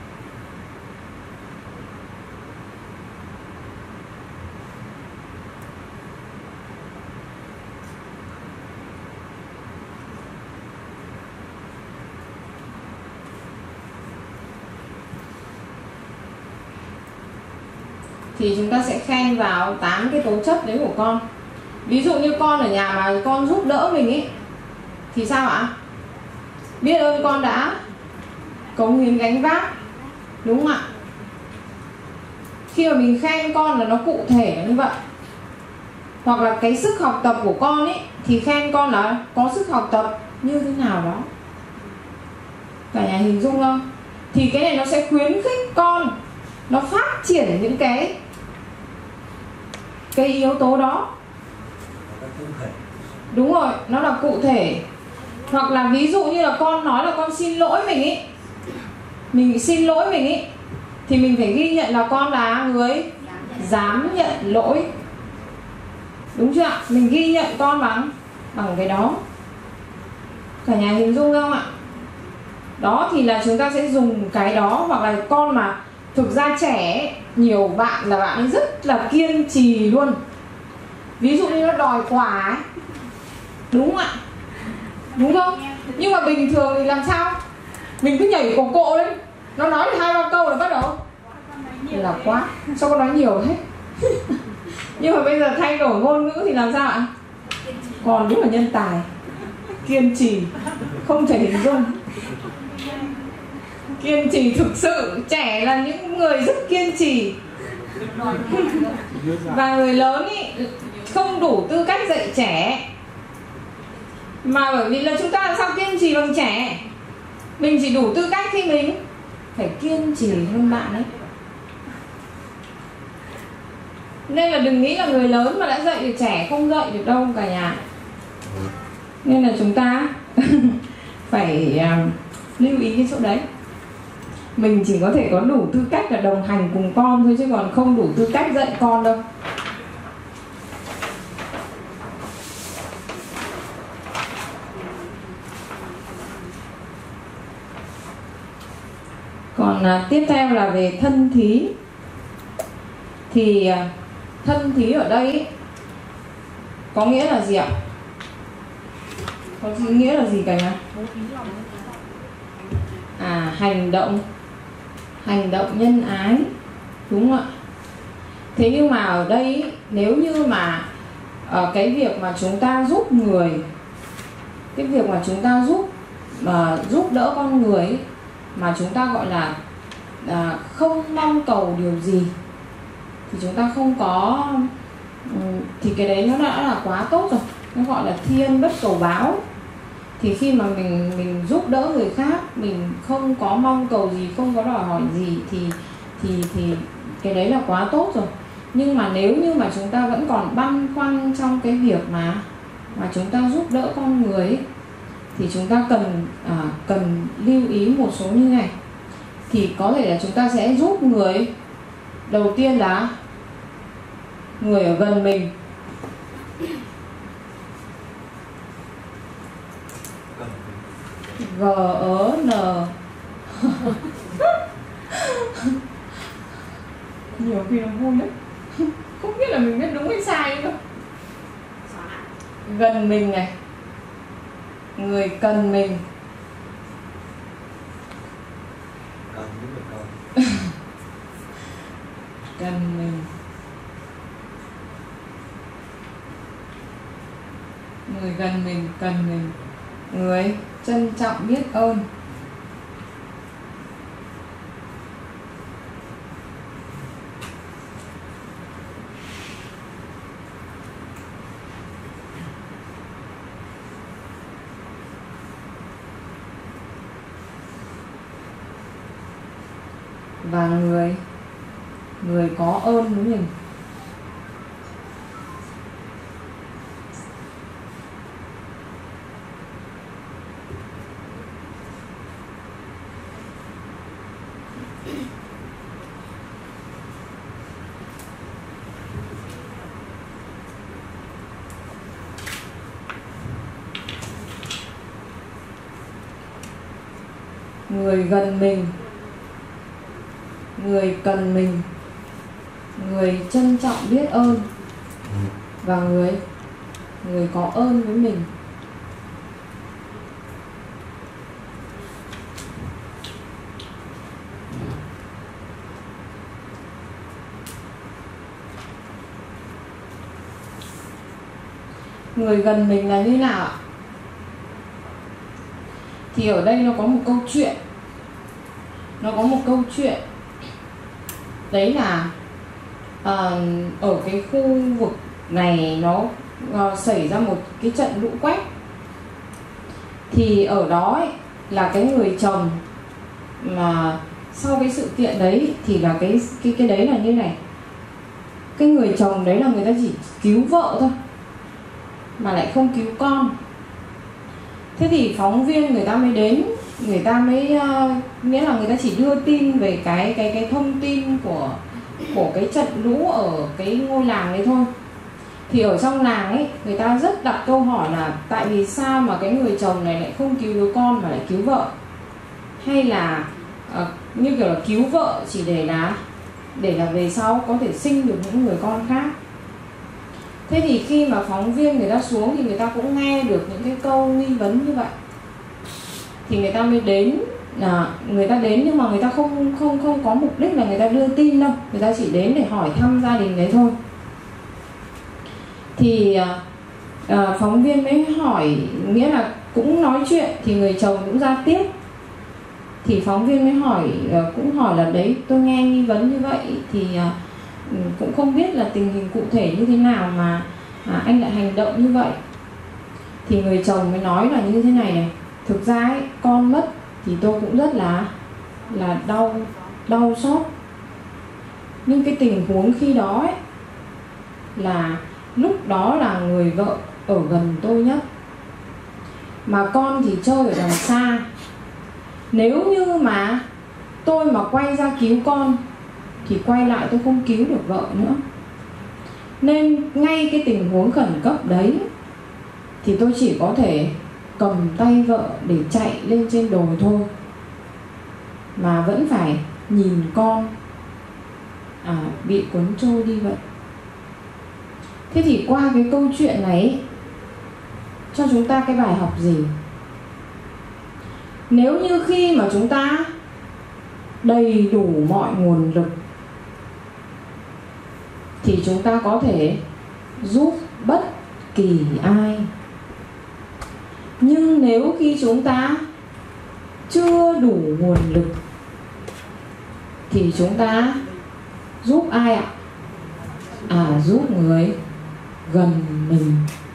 Thì chúng ta sẽ khen vào tám cái tố chất đấy của con. Ví dụ như con ở nhà mà con giúp đỡ mình ấy thì sao ạ? Biết ơn con đã cống hiến gánh vác, đúng không ạ? Khi mà mình khen con là nó cụ thể như vậy. Hoặc là cái sức học tập của con ấy thì khen con là có sức học tập như thế nào đó. Cả nhà hình dung không? Thì cái này nó sẽ khuyến khích con nó phát triển những cái cái yếu tố đó. Đúng rồi, nó là cụ thể. Hoặc là ví dụ như là con nói là con xin lỗi mình ý, mình xin lỗi mình ý, thì mình phải ghi nhận là con là người dám nhận lỗi. Đúng chưa ạ? Mình ghi nhận con bằng bằng cái đó. Cả nhà hình dung không ạ? Đó thì là chúng ta sẽ dùng cái đó. Hoặc là con mà thực ra trẻ, nhiều bạn là bạn ấy rất là kiên trì luôn. Ví dụ như nó đòi quà ấy, đúng không ạ? Đúng không? Nhưng mà bình thường thì làm sao? Mình cứ nhảy cổ cộ lên, nó nói được hai ba câu là bắt đầu là quá, sao con nói nhiều hết. Nhưng mà bây giờ thay đổi ngôn ngữ thì làm sao ạ? Còn đúng là nhân tài, kiên trì, không thể hình dung. Kiên trì thực sự, trẻ là những người rất kiên trì. Và người lớn ý, không đủ tư cách dạy trẻ. Mà bởi vì là chúng ta làm sao kiên trì bằng trẻ. Mình chỉ đủ tư cách khi mình phải kiên trì hơn bạn ấy. Nên là đừng nghĩ là người lớn mà đã dạy được trẻ không dạy được đâu cả nhà. Nên là chúng ta phải uh, lưu ý cái chỗ đấy. Mình chỉ có thể có đủ tư cách là đồng hành cùng con thôi, chứ còn không đủ tư cách dạy con đâu. Còn à, tiếp theo là về thân thí. Thì à, thân thí ở đây ý, có nghĩa là gì ạ? Có nghĩa là gì cả nhà? À, hành động hành động nhân ái, đúng không ạ? Thế nhưng mà ở đây ý, nếu như mà uh, cái việc mà chúng ta giúp người, cái việc mà chúng ta giúp mà giúp đỡ con người ý, mà chúng ta gọi là uh, không mong cầu điều gì, thì chúng ta không có um, thì cái đấy nó đã là quá tốt rồi, nó gọi là thi ân bất cầu báo. Thì khi mà mình mình giúp đỡ người khác, mình không có mong cầu gì, không có đòi hỏi gì, thì thì thì cái đấy là quá tốt rồi. Nhưng mà nếu như mà chúng ta vẫn còn băn khoăn trong cái việc mà mà chúng ta giúp đỡ con người ấy, thì chúng ta cần à, cần lưu ý một số như này. Thì có thể là chúng ta sẽ giúp người, đầu tiên là người ở gần mình. G ớ n nhiều khi nó vui lắm, không biết là mình biết đúng hay sai đâu. Gần mình này, người cần mình. Cần những người cần. Cần mình. Người gần mình, cần mình. Người trân trọng biết ơn. Và người người có ơn với mình. Người gần mình, người cần mình, người trân trọng biết ơn, và người người có ơn với mình. Người gần mình là như nào ạ? Thì ở đây nó có một câu chuyện. Nó có một câu chuyện. Đấy là à, ở cái khu vực này nó à, xảy ra một cái trận lũ quét. Thì ở đó ấy, là cái người chồng mà sau cái sự kiện đấy thì là cái cái cái đấy là như này. Cái người chồng đấy là người ta chỉ cứu vợ thôi, mà lại không cứu con. Thế thì phóng viên người ta mới đến, người ta mới uh, nghĩa là người ta chỉ đưa tin về cái cái cái thông tin của của cái trận lũ ở cái ngôi làng đấy thôi. Thì ở trong làng ấy, người ta rất đặt câu hỏi là tại vì sao mà cái người chồng này lại không cứu đứa con mà lại cứu vợ, hay là uh, như kiểu là cứu vợ chỉ để là để là về sau có thể sinh được những người con khác. Thế thì khi mà phóng viên người ta xuống thì người ta cũng nghe được những cái câu nghi vấn như vậy. Thì người ta mới đến, là người ta đến nhưng mà người ta không không không có mục đích là người ta đưa tin đâu, người ta chỉ đến để hỏi thăm gia đình đấy thôi. Thì à, phóng viên mới hỏi, nghĩa là cũng nói chuyện, thì người chồng cũng ra tiếp. Thì phóng viên mới hỏi, cũng hỏi là đấy, tôi nghe nghi vấn như vậy thì à, cũng không biết là tình hình cụ thể như thế nào mà à, anh lại hành động như vậy. Thì người chồng mới nói là như thế này này: thực ra ấy, con mất thì tôi cũng rất là là đau đau xót, nhưng cái tình huống khi đó ấy, là lúc đó là người vợ ở gần tôi nhất, mà con thì chơi ở đằng xa. Nếu như mà tôi mà quay ra cứu con thì quay lại tôi không cứu được vợ nữa. Nên ngay cái tình huống khẩn cấp đấy thì tôi chỉ có thể cầm tay vợ để chạy lên trên đồi thôi. mà vẫn phải nhìn con à, bị cuốn trôi đi vậy. Thế thì qua cái câu chuyện này cho chúng ta cái bài học gì? Nếu như khi mà chúng ta đầy đủ mọi nguồn lực thì chúng ta có thể giúp bất kỳ ai. Nhưng nếu khi chúng ta chưa đủ nguồn lực thì chúng ta giúp ai ạ? À, giúp người gần mình.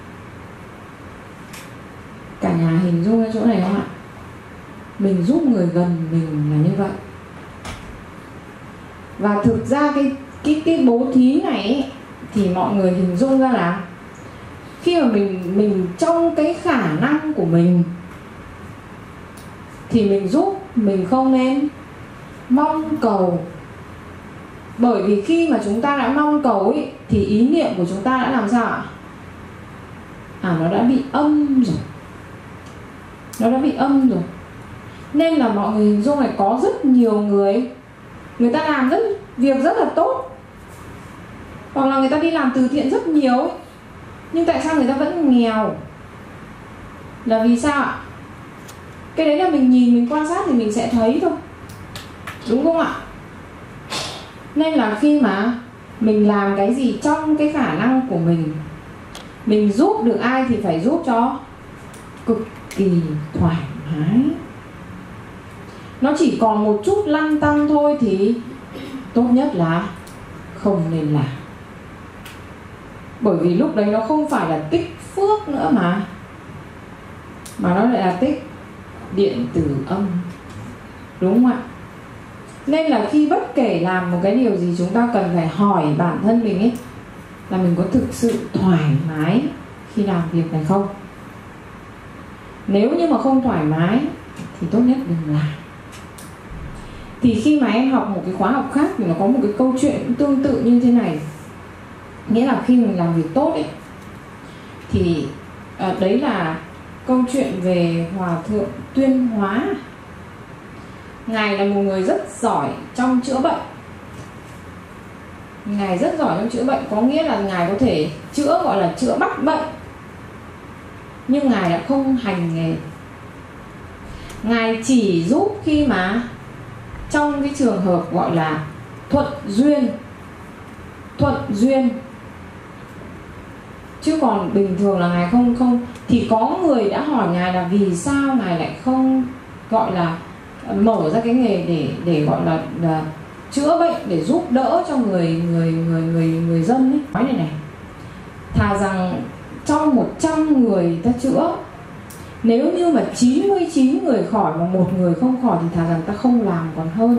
Cả nhà hình dung cái chỗ này không ạ? Mình giúp người gần mình là như vậy. Và thực ra cái cái cái bố thí này ấy, thì mọi người hình dung ra là khi mà mình mình trong cái khả năng của mình thì mình giúp, mình không nên mong cầu. Bởi vì khi mà chúng ta đã mong cầu ấy, thì ý niệm của chúng ta đã làm sao ạ? À, nó đã bị âm rồi. Nó đã bị âm rồi. Nên là mọi người hình dung này, có rất nhiều người, người ta làm rất việc rất là tốt, hoặc là người ta đi làm từ thiện rất nhiều ấy, nhưng tại sao người ta vẫn nghèo? Là vì sao ạ? Cái đấy là mình nhìn, mình quan sát thì mình sẽ thấy thôi, đúng không ạ? Nên là khi mà mình làm cái gì trong cái khả năng của mình, mình giúp được ai thì phải giúp cho cực kỳ thoải mái. Nó chỉ còn một chút lăn tăn thôi thì tốt nhất là không nên làm. Bởi vì lúc đấy nó không phải là tích phước nữa mà Mà nó lại là tích điện tử âm, đúng không ạ? Nên là khi bất kể làm một cái điều gì, chúng ta cần phải hỏi bản thân mình ấy, là mình có thực sự thoải mái khi làm việc này không? Nếu như mà không thoải mái thì tốt nhất đừng làm. Thì khi mà em học một cái khóa học khác thì nó có một cái câu chuyện tương tự như thế này. Nghĩa là khi mình làm việc tốt ấy, thì à, đấy là câu chuyện về Hòa Thượng Tuyên Hóa. Ngài là một người rất giỏi trong chữa bệnh. Ngài rất giỏi trong chữa bệnh, có nghĩa là Ngài có thể chữa, gọi là chữa bắt bệnh, nhưng Ngài đã không hành nghề. Ngài chỉ giúp khi mà trong cái trường hợp gọi là thuận duyên. Thuận duyên Chứ còn bình thường là Ngài không không Thì có người đã hỏi Ngài là vì sao Ngài lại không gọi là mở ra cái nghề để để gọi là, là chữa bệnh, để giúp đỡ cho người người người người người dân ấy. Nói này này, thà rằng trong một trăm người ta chữa, nếu như mà chín mươi chín người khỏi mà một người không khỏi thì thà rằng ta không làm còn hơn.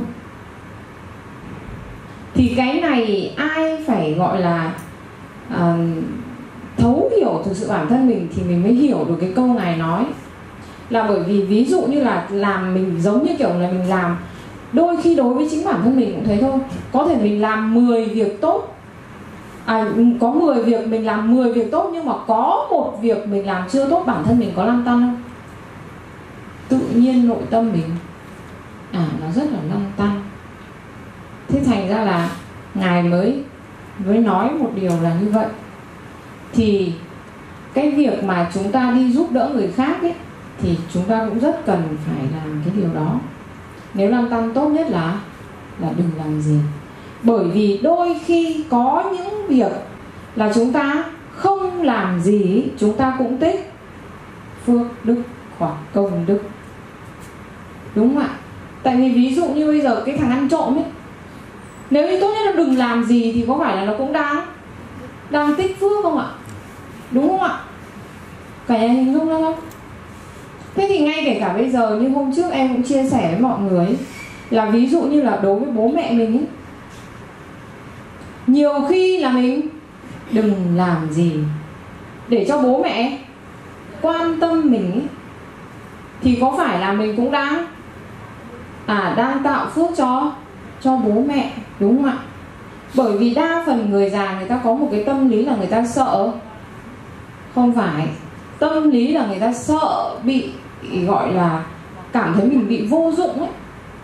Thì cái này ai phải gọi là à, thấu hiểu thực sự bản thân mình thì mình mới hiểu được cái câu Ngài nói. Là bởi vì ví dụ như là làm mình giống như kiểu là mình làm, đôi khi đối với chính bản thân mình cũng thế thôi. Có thể mình làm mười việc tốt, à, có mười việc mình làm mười việc tốt, nhưng mà có một việc mình làm chưa tốt, bản thân mình có lăn tăn không? Tự nhiên nội tâm mình à nó rất là lăn tăn. Thế thành ra là Ngài mới mới nói một điều là như vậy. Thì cái việc mà chúng ta đi giúp đỡ người khác ấy, thì chúng ta cũng rất cần phải làm cái điều đó. Nếu lăn tăn tốt nhất là là đừng làm gì. Bởi vì đôi khi có những việc là chúng ta không làm gì, chúng ta cũng tích phước đức hoặc công đức, đúng không ạ? Tại vì ví dụ như bây giờ cái thằng ăn trộm ấy, nếu như tốt nhất là đừng làm gì thì có phải là nó cũng đang đang tích phước không ạ? Đúng không ạ? Cả nhà hình dung ra không? Thế thì ngay kể cả bây giờ, như hôm trước em cũng chia sẻ với mọi người ấy, là ví dụ như là đối với bố mẹ mình ấy, nhiều khi là mình đừng làm gì để cho bố mẹ quan tâm mình ấy, thì có phải là mình cũng đang à đang tạo phước cho cho bố mẹ, đúng không ạ? Bởi vì đa phần người già người ta có một cái tâm lý là người ta sợ. Không phải, tâm lý là người ta sợ bị gọi là cảm thấy mình bị vô dụng ấy.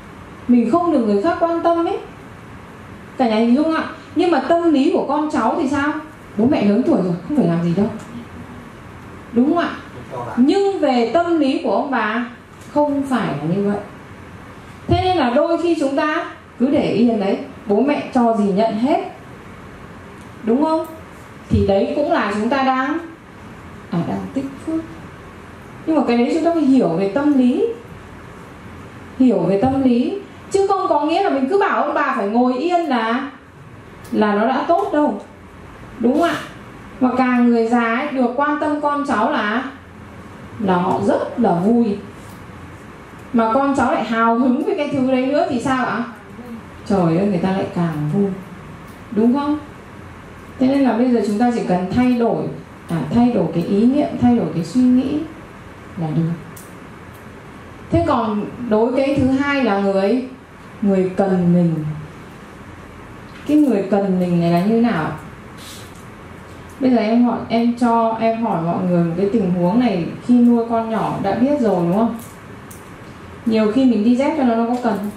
mình không được người khác quan tâm ấy. Cả nhà hình dung ạ. Nhưng mà tâm lý của con cháu thì sao? Bố mẹ lớn tuổi rồi, không phải làm gì đâu, đúng không ạ? Nhưng về tâm lý của ông bà không phải là như vậy. Thế nên là đôi khi chúng ta cứ để yên đấy, bố mẹ cho gì nhận hết, đúng không? Thì đấy cũng là chúng ta đang à, đang tích phước. Nhưng mà cái đấy chúng ta phải hiểu về tâm lý, hiểu về tâm lý, chứ không có nghĩa là mình cứ bảo ông bà phải ngồi yên là là nó đã tốt đâu, đúng không ạ? Và càng người già ấy, được quan tâm con cháu là là họ rất là vui. Mà con cháu lại hào hứng với cái thứ đấy nữa thì sao ạ? Trời ơi, người ta lại càng vui, đúng không? Thế nên là bây giờ chúng ta chỉ cần thay đổi à, thay đổi cái ý niệm, thay đổi cái suy nghĩ là được. Thế còn đối cái thứ hai là người người cần mình. Cái người cần mình này là như nào? Bây giờ em hỏi, em cho em hỏi mọi người một cái tình huống này khi nuôi con nhỏ đã biết rồi, đúng không? Nhiều khi mình đi dép cho nó, nó có cần không?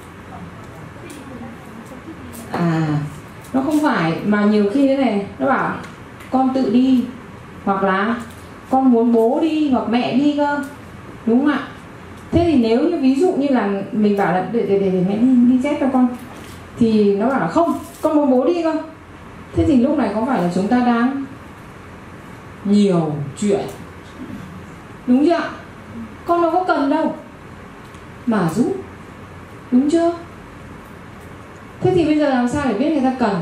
À, nó không phải, mà nhiều khi thế này, nó bảo con tự đi, hoặc là con muốn bố đi hoặc mẹ đi cơ, đúng không ạ? Thế thì nếu như ví dụ như là mình bảo là để, để, để, để mẹ đi, đi dép cho con, thì nó bảo là không, con muốn bố đi cơ. Thế thì lúc này có phải là chúng ta đang nhiều chuyện, đúng chưa ạ? Con nó có cần đâu mà giúp, đúng chưa? Thế thì bây giờ làm sao để biết người ta cần?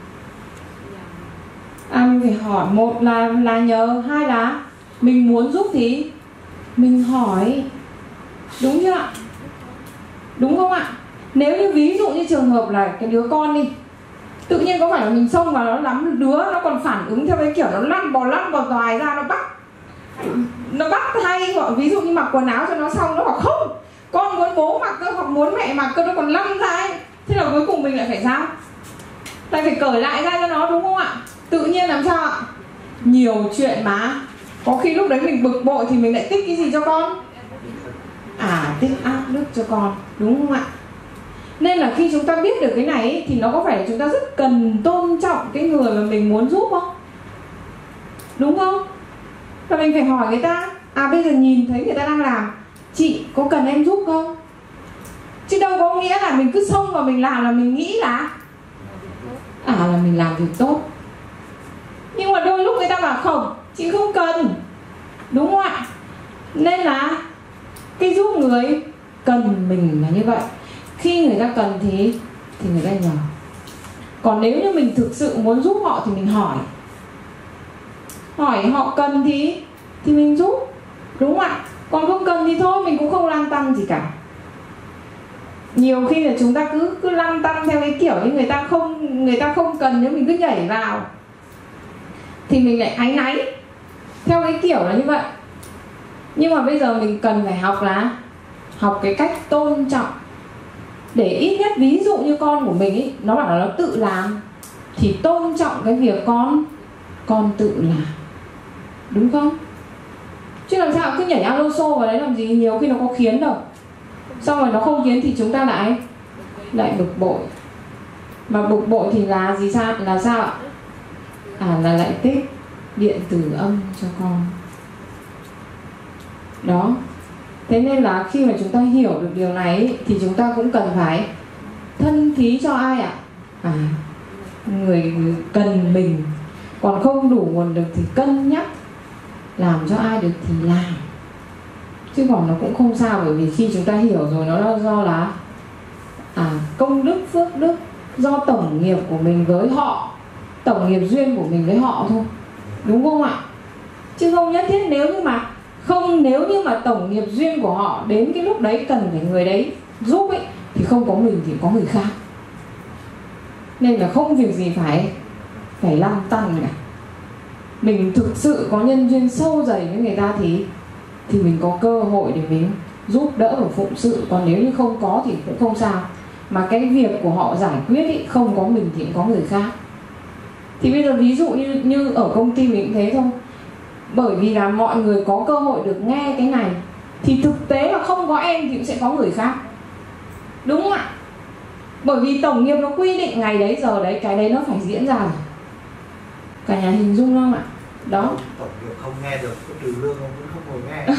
À, mình phải hỏi, một là là nhờ, hai là mình muốn giúp thì mình hỏi, đúng chưa ạ? Đúng không ạ? Nếu như ví dụ như trường hợp là cái đứa con đi, tự nhiên có phải là mình xông vào nó lắm, đứa nó còn phản ứng theo cái kiểu nó lăn bò lăn bò toài ra, nó bắt nó bắt hay, gọi ví dụ như mặc quần áo cho nó xong nó bảo không, con muốn bố mặc cơ hoặc muốn mẹ mặc cơ, nó còn lăn ra ấy. Thế là cuối cùng mình lại phải sao? Lại phải cởi lại ra cho nó, đúng không ạ? Tự nhiên làm sao ạ? Nhiều chuyện mà. Có khi lúc đấy mình bực bội thì mình lại tích cái gì cho con? À, tích áp lực cho con, đúng không ạ? Nên là khi chúng ta biết được cái này ấy, thì nó có phải là chúng ta rất cần tôn trọng cái người mà mình muốn giúp không? Đúng không? Và mình phải hỏi người ta, à bây giờ nhìn thấy người ta đang làm, chị có cần em giúp không? Chứ đâu có nghĩa là mình cứ xông vào mình làm là mình nghĩ là à là mình làm việc tốt. Nhưng mà đôi lúc người ta bảo không, chị không cần, đúng không ạ? Nên là cái giúp người cần mình là như vậy. Khi người ta cần thì thì người ta nhờ. Còn nếu như mình thực sự muốn giúp họ thì mình hỏi, hỏi họ cần thì thì mình giúp, đúng không ạ? Còn không cần thì thôi, mình cũng không lăn tăn gì cả. Nhiều khi là chúng ta cứ cứ lăn tăn theo cái kiểu như người ta không người ta không cần, nếu mình cứ nhảy vào thì mình lại áy náy theo cái kiểu là như vậy. Nhưng mà bây giờ mình cần phải học là học cái cách tôn trọng, để ít nhất ví dụ như con của mình ý, nó bảo là nó tự làm thì tôn trọng cái việc con con tự làm, đúng không? Chứ làm sao cứ nhảy alo xô vào đấy làm gì, nhiều khi nó có khiến đâu. Xong rồi nó không khiến thì chúng ta lại lại bực bội. Mà bực bội thì là gì sao? Là sao ạ? À là lại tích điện tử âm cho con. Đó. Thế nên là khi mà chúng ta hiểu được điều này thì chúng ta cũng cần phải thân thí cho ai ạ? À, người cần mình. Còn không đủ nguồn lực thì cân nhắc làm cho ai được thì làm. Chứ còn nó cũng không sao, bởi vì khi chúng ta hiểu rồi nó là do là à, công đức, phước đức, do tổng nghiệp của mình với họ, tổng nghiệp duyên của mình với họ thôi, đúng không ạ? Chứ không nhất thiết nếu như mà không nếu như mà tổng nghiệp duyên của họ đến cái lúc đấy cần phải người đấy giúp ấy, thì không có mình thì có người khác. Nên là không việc gì phải phải lăn tăn cả. Mình thực sự có nhân duyên sâu dày với người ta thì thì mình có cơ hội để mình giúp đỡ và phụng sự. Còn nếu như không có thì cũng không sao. Mà cái việc của họ giải quyết ý, không có mình thì cũng có người khác. Thì bây giờ ví dụ như, như ở công ty mình cũng thế thôi. Bởi vì là mọi người có cơ hội được nghe cái này, thì thực tế là không có em thì cũng sẽ có người khác. đúng không ạ? Bởi vì tổng nghiệp nó quy định ngày đấy giờ đấy, cái đấy nó phải diễn ra rồi. Cả nhà hình dung không ạ? Đó. Tổng nghiệp không nghe được, có trừ lương ông cũng không ngồi nghe.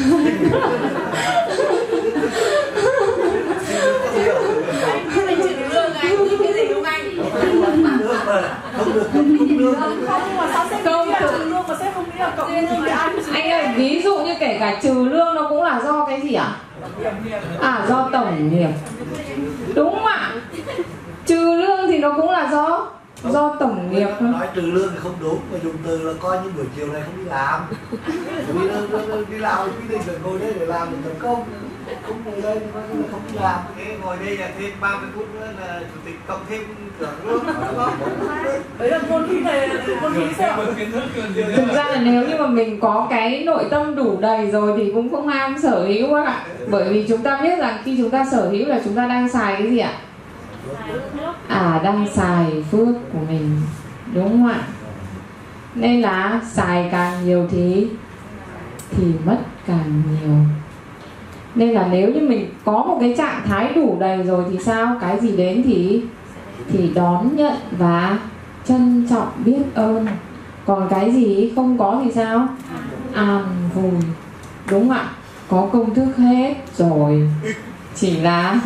Anh phải trừ lương anh, nghĩ cái gì không anh? Lương mà không được không lương. Không, nhưng mà sao sếp Không, nghĩ là tự- trừ lương mà sếp không nghĩ là cộng lương thì ai Anh ơi, ví dụ như kể cả trừ lương nó cũng là do cái gì ạ? À, do tổng nghiệp. Đúng không ạ? Trừ lương thì nó cũng là do do tổng nghiệp thôi. Nói trừ lương thì không đúng, mà dùng từ là coi như buổi chiều này không đi làm. Vì là, đi làm thì quy định là ngồi đây để làm để tấn công, không ngồi đây thì coi như là không đi làm. Thế ngồi đây là thêm ba mươi phút nữa là chủ tịch cộng thêm thưởng luôn, đúng không? đấy là môn thi này, môn thi sao? Thực ra là nếu như mà mình có cái nội tâm đủ đầy rồi thì cũng không ham sở hữu các ạ. Bởi vì chúng ta biết rằng khi chúng ta sở hữu là chúng ta đang xài cái gì ạ? À, đang xài phước của mình, đúng không ạ? Nên là xài càng nhiều thì thì mất càng nhiều. Nên là nếu như mình có một cái trạng thái đủ đầy rồi thì sao? Cái gì đến thì thì đón nhận và trân trọng biết ơn. Còn cái gì không có thì sao? An vui, đúng không ạ? Có công thức hết rồi, chỉ là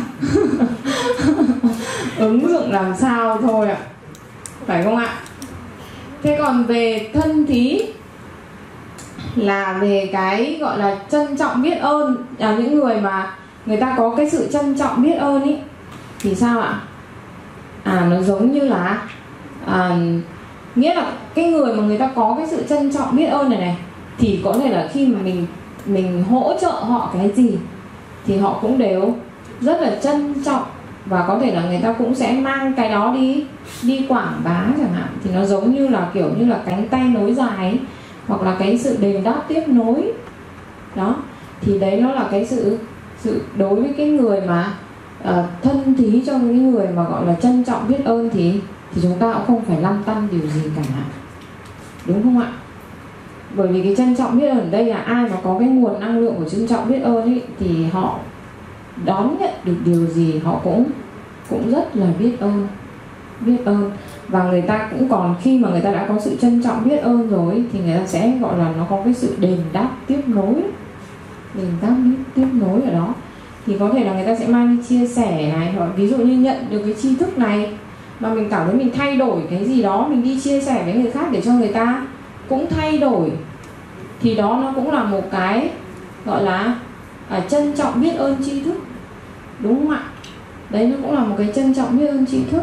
ứng dụng làm sao thôi ạ, phải không ạ? Thế còn về thân thí là về cái gọi là trân trọng biết ơn, à, những người mà người ta có cái sự trân trọng biết ơn ý thì sao ạ? À, nó giống như là à, nghĩa là cái người mà người ta có cái sự trân trọng biết ơn này này thì có thể là khi mà mình mình hỗ trợ họ cái gì thì họ cũng đều rất là trân trọng, và có thể là người ta cũng sẽ mang cái đó đi đi quảng bá chẳng hạn. Thì nó giống như là kiểu như là cánh tay nối dài ấy, hoặc là cái sự đền đáp tiếp nối đó. Thì đấy nó là cái sự sự đối với cái người mà uh, thân thí cho cái người mà gọi là trân trọng biết ơn thì thì chúng ta cũng không phải lăn tăn điều gì cả, đúng không ạ? Bởi vì cái trân trọng biết ơn ở đây là ai mà có cái nguồn năng lượng của trân trọng biết ơn ấy thì họ đón nhận được điều gì họ cũng cũng rất là biết ơn, biết ơn. Và người ta cũng còn, khi mà người ta đã có sự trân trọng biết ơn rồi thì người ta sẽ gọi là nó có cái sự đền đáp tiếp nối, đền đáp tiếp nối ở đó. Thì có thể là người ta sẽ mang đi chia sẻ này, hoặc ví dụ như nhận được cái tri thức này mà mình cảm thấy mình thay đổi cái gì đó, mình đi chia sẻ với người khác để cho người ta cũng thay đổi, thì đó nó cũng là một cái gọi là à, trân trọng biết ơn tri thức, đúng không ạ? Đấy, nó cũng là một cái trân trọng biết ơn tri thức.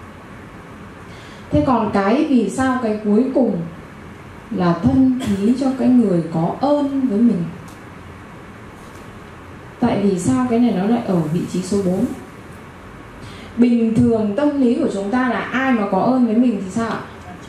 Thế còn cái vì sao cái cuối cùng là thân thí cho cái người có ơn với mình? Tại vì sao cái này nó lại ở vị trí số bốn? Bình thường tâm lý của chúng ta là ai mà có ơn với mình thì sao ạ?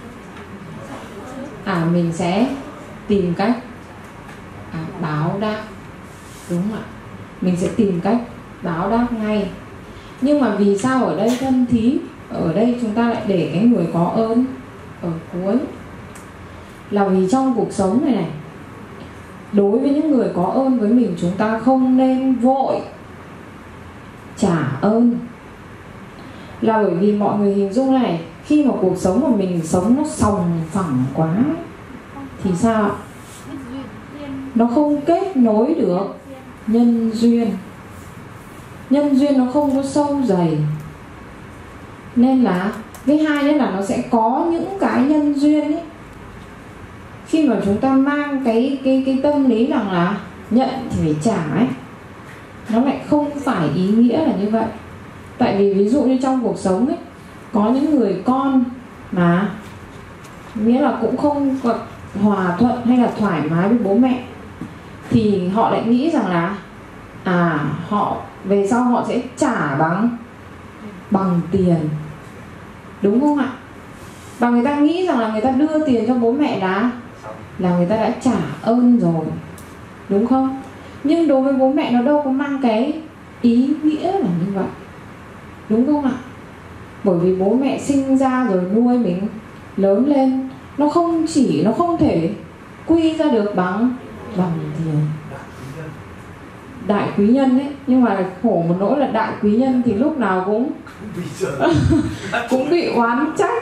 À, mình sẽ tìm cách à, báo đáp, đúng không ạ? Mình sẽ tìm cách báo đáp ngay. Nhưng mà vì sao ở đây thân thí, ở đây chúng ta lại để cái người có ơn ở cuối? Là vì trong cuộc sống này này, đối với những người có ơn với mình, chúng ta không nên vội trả ơn. Là bởi vì mọi người hình dung này, khi mà cuộc sống của mình sống nó sòng phẳng quá thì sao ạ? Nó không kết nối được nhân duyên. Nhân duyên nó không có sâu dày. Nên là cái hai nữa là nó sẽ có những cái nhân duyên ấy, khi mà chúng ta mang cái cái cái tâm lý rằng là nhận thì phải trả ấy, nó lại không phải ý nghĩa là như vậy. Tại vì ví dụ như trong cuộc sống ấy, có những người con mà nghĩa là cũng không hòa thuận hay là thoải mái với bố mẹ, thì họ lại nghĩ rằng là à, họ về sau họ sẽ trả bằng bằng tiền, đúng không ạ? Và người ta nghĩ rằng là người ta đưa tiền cho bố mẹ là là người ta đã trả ơn rồi, đúng không? Nhưng đối với bố mẹ nó đâu có mang cái ý nghĩa là như vậy, đúng không ạ? Bởi vì bố mẹ sinh ra rồi nuôi mình lớn lên, nó không chỉ, nó không thể quy ra được bằng bằng tiền, đại quý nhân ấy, nhưng mà khổ một nỗi là đại quý nhân thì lúc nào cũng cũng bị oán trách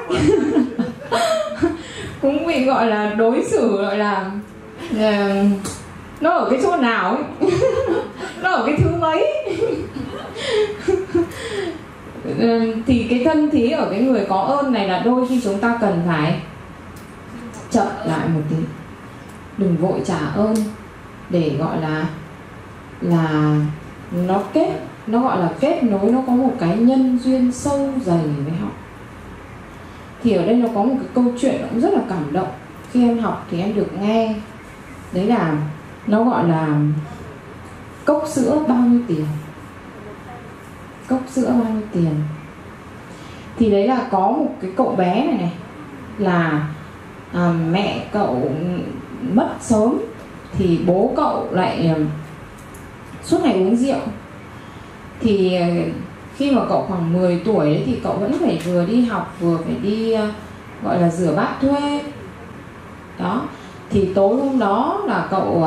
cũng bị gọi là đối xử, gọi là uh, nó ở cái chỗ nào ấy nó ở cái thứ mấy thì cái thân thí ở cái người có ơn này là đôi khi chúng ta cần phải chậm lại một tí, đừng vội trả ơn để gọi là là nó kết, nó gọi là kết nối, nó có một cái nhân duyên sâu dày với họ. Thì ở đây nó có một cái câu chuyện cũng rất là cảm động, khi em học thì em được nghe, đấy là nó gọi là cốc sữa bao nhiêu tiền. Cốc sữa bao nhiêu tiền thì đấy là có một cái cậu bé này này là à, mẹ cậu mất sớm, thì bố cậu lại suốt ngày uống rượu. Thì khi mà cậu khoảng mười tuổi ấy, thì cậu vẫn phải vừa đi học vừa phải đi gọi là rửa bát thuê đó. Thì tối hôm đó là cậu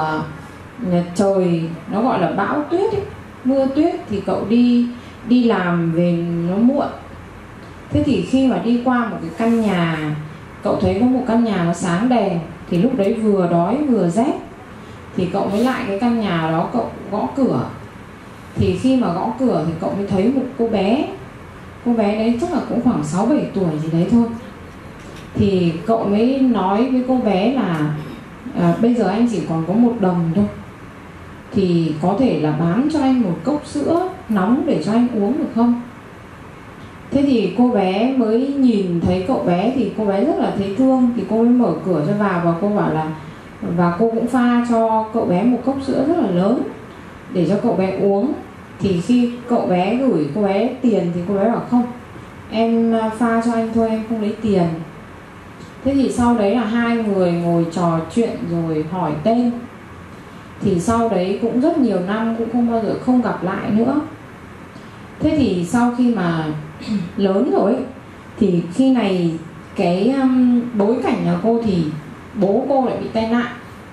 trời nó gọi là bão tuyết ấy, mưa tuyết, thì cậu đi đi làm về nó muộn. Thế thì khi mà đi qua một cái căn nhà, cậu thấy có một căn nhà nó sáng đèn, thì lúc đấy vừa đói vừa rét, thì cậu mới lại cái căn nhà đó, cậu gõ cửa. Thì khi mà gõ cửa thì cậu mới thấy một cô bé. Cô bé đấy chắc là cũng khoảng sáu bảy tuổi gì đấy thôi. Thì cậu mới nói với cô bé là à, bây giờ anh chỉ còn có một đồng thôi, thì có thể là bán cho anh một cốc sữa nóng để cho anh uống được không? Thế thì cô bé mới nhìn thấy cậu bé thì cô bé rất là thấy thương, thì cô mới mở cửa cho vào và cô bảo là, và cô cũng pha cho cậu bé một cốc sữa rất là lớn để cho cậu bé uống. Thì khi cậu bé gửi cô bé tiền thì cô bé bảo không, em pha cho anh thôi, em không lấy tiền. Thế thì sau đấy là hai người ngồi trò chuyện rồi hỏi tên. Thì sau đấy cũng rất nhiều năm cũng không bao giờ không gặp lại nữa. Thế thì sau khi mà lớn rồi thì khi này cái um, bối cảnh nhà cô thì bố cô lại bị tai nạn.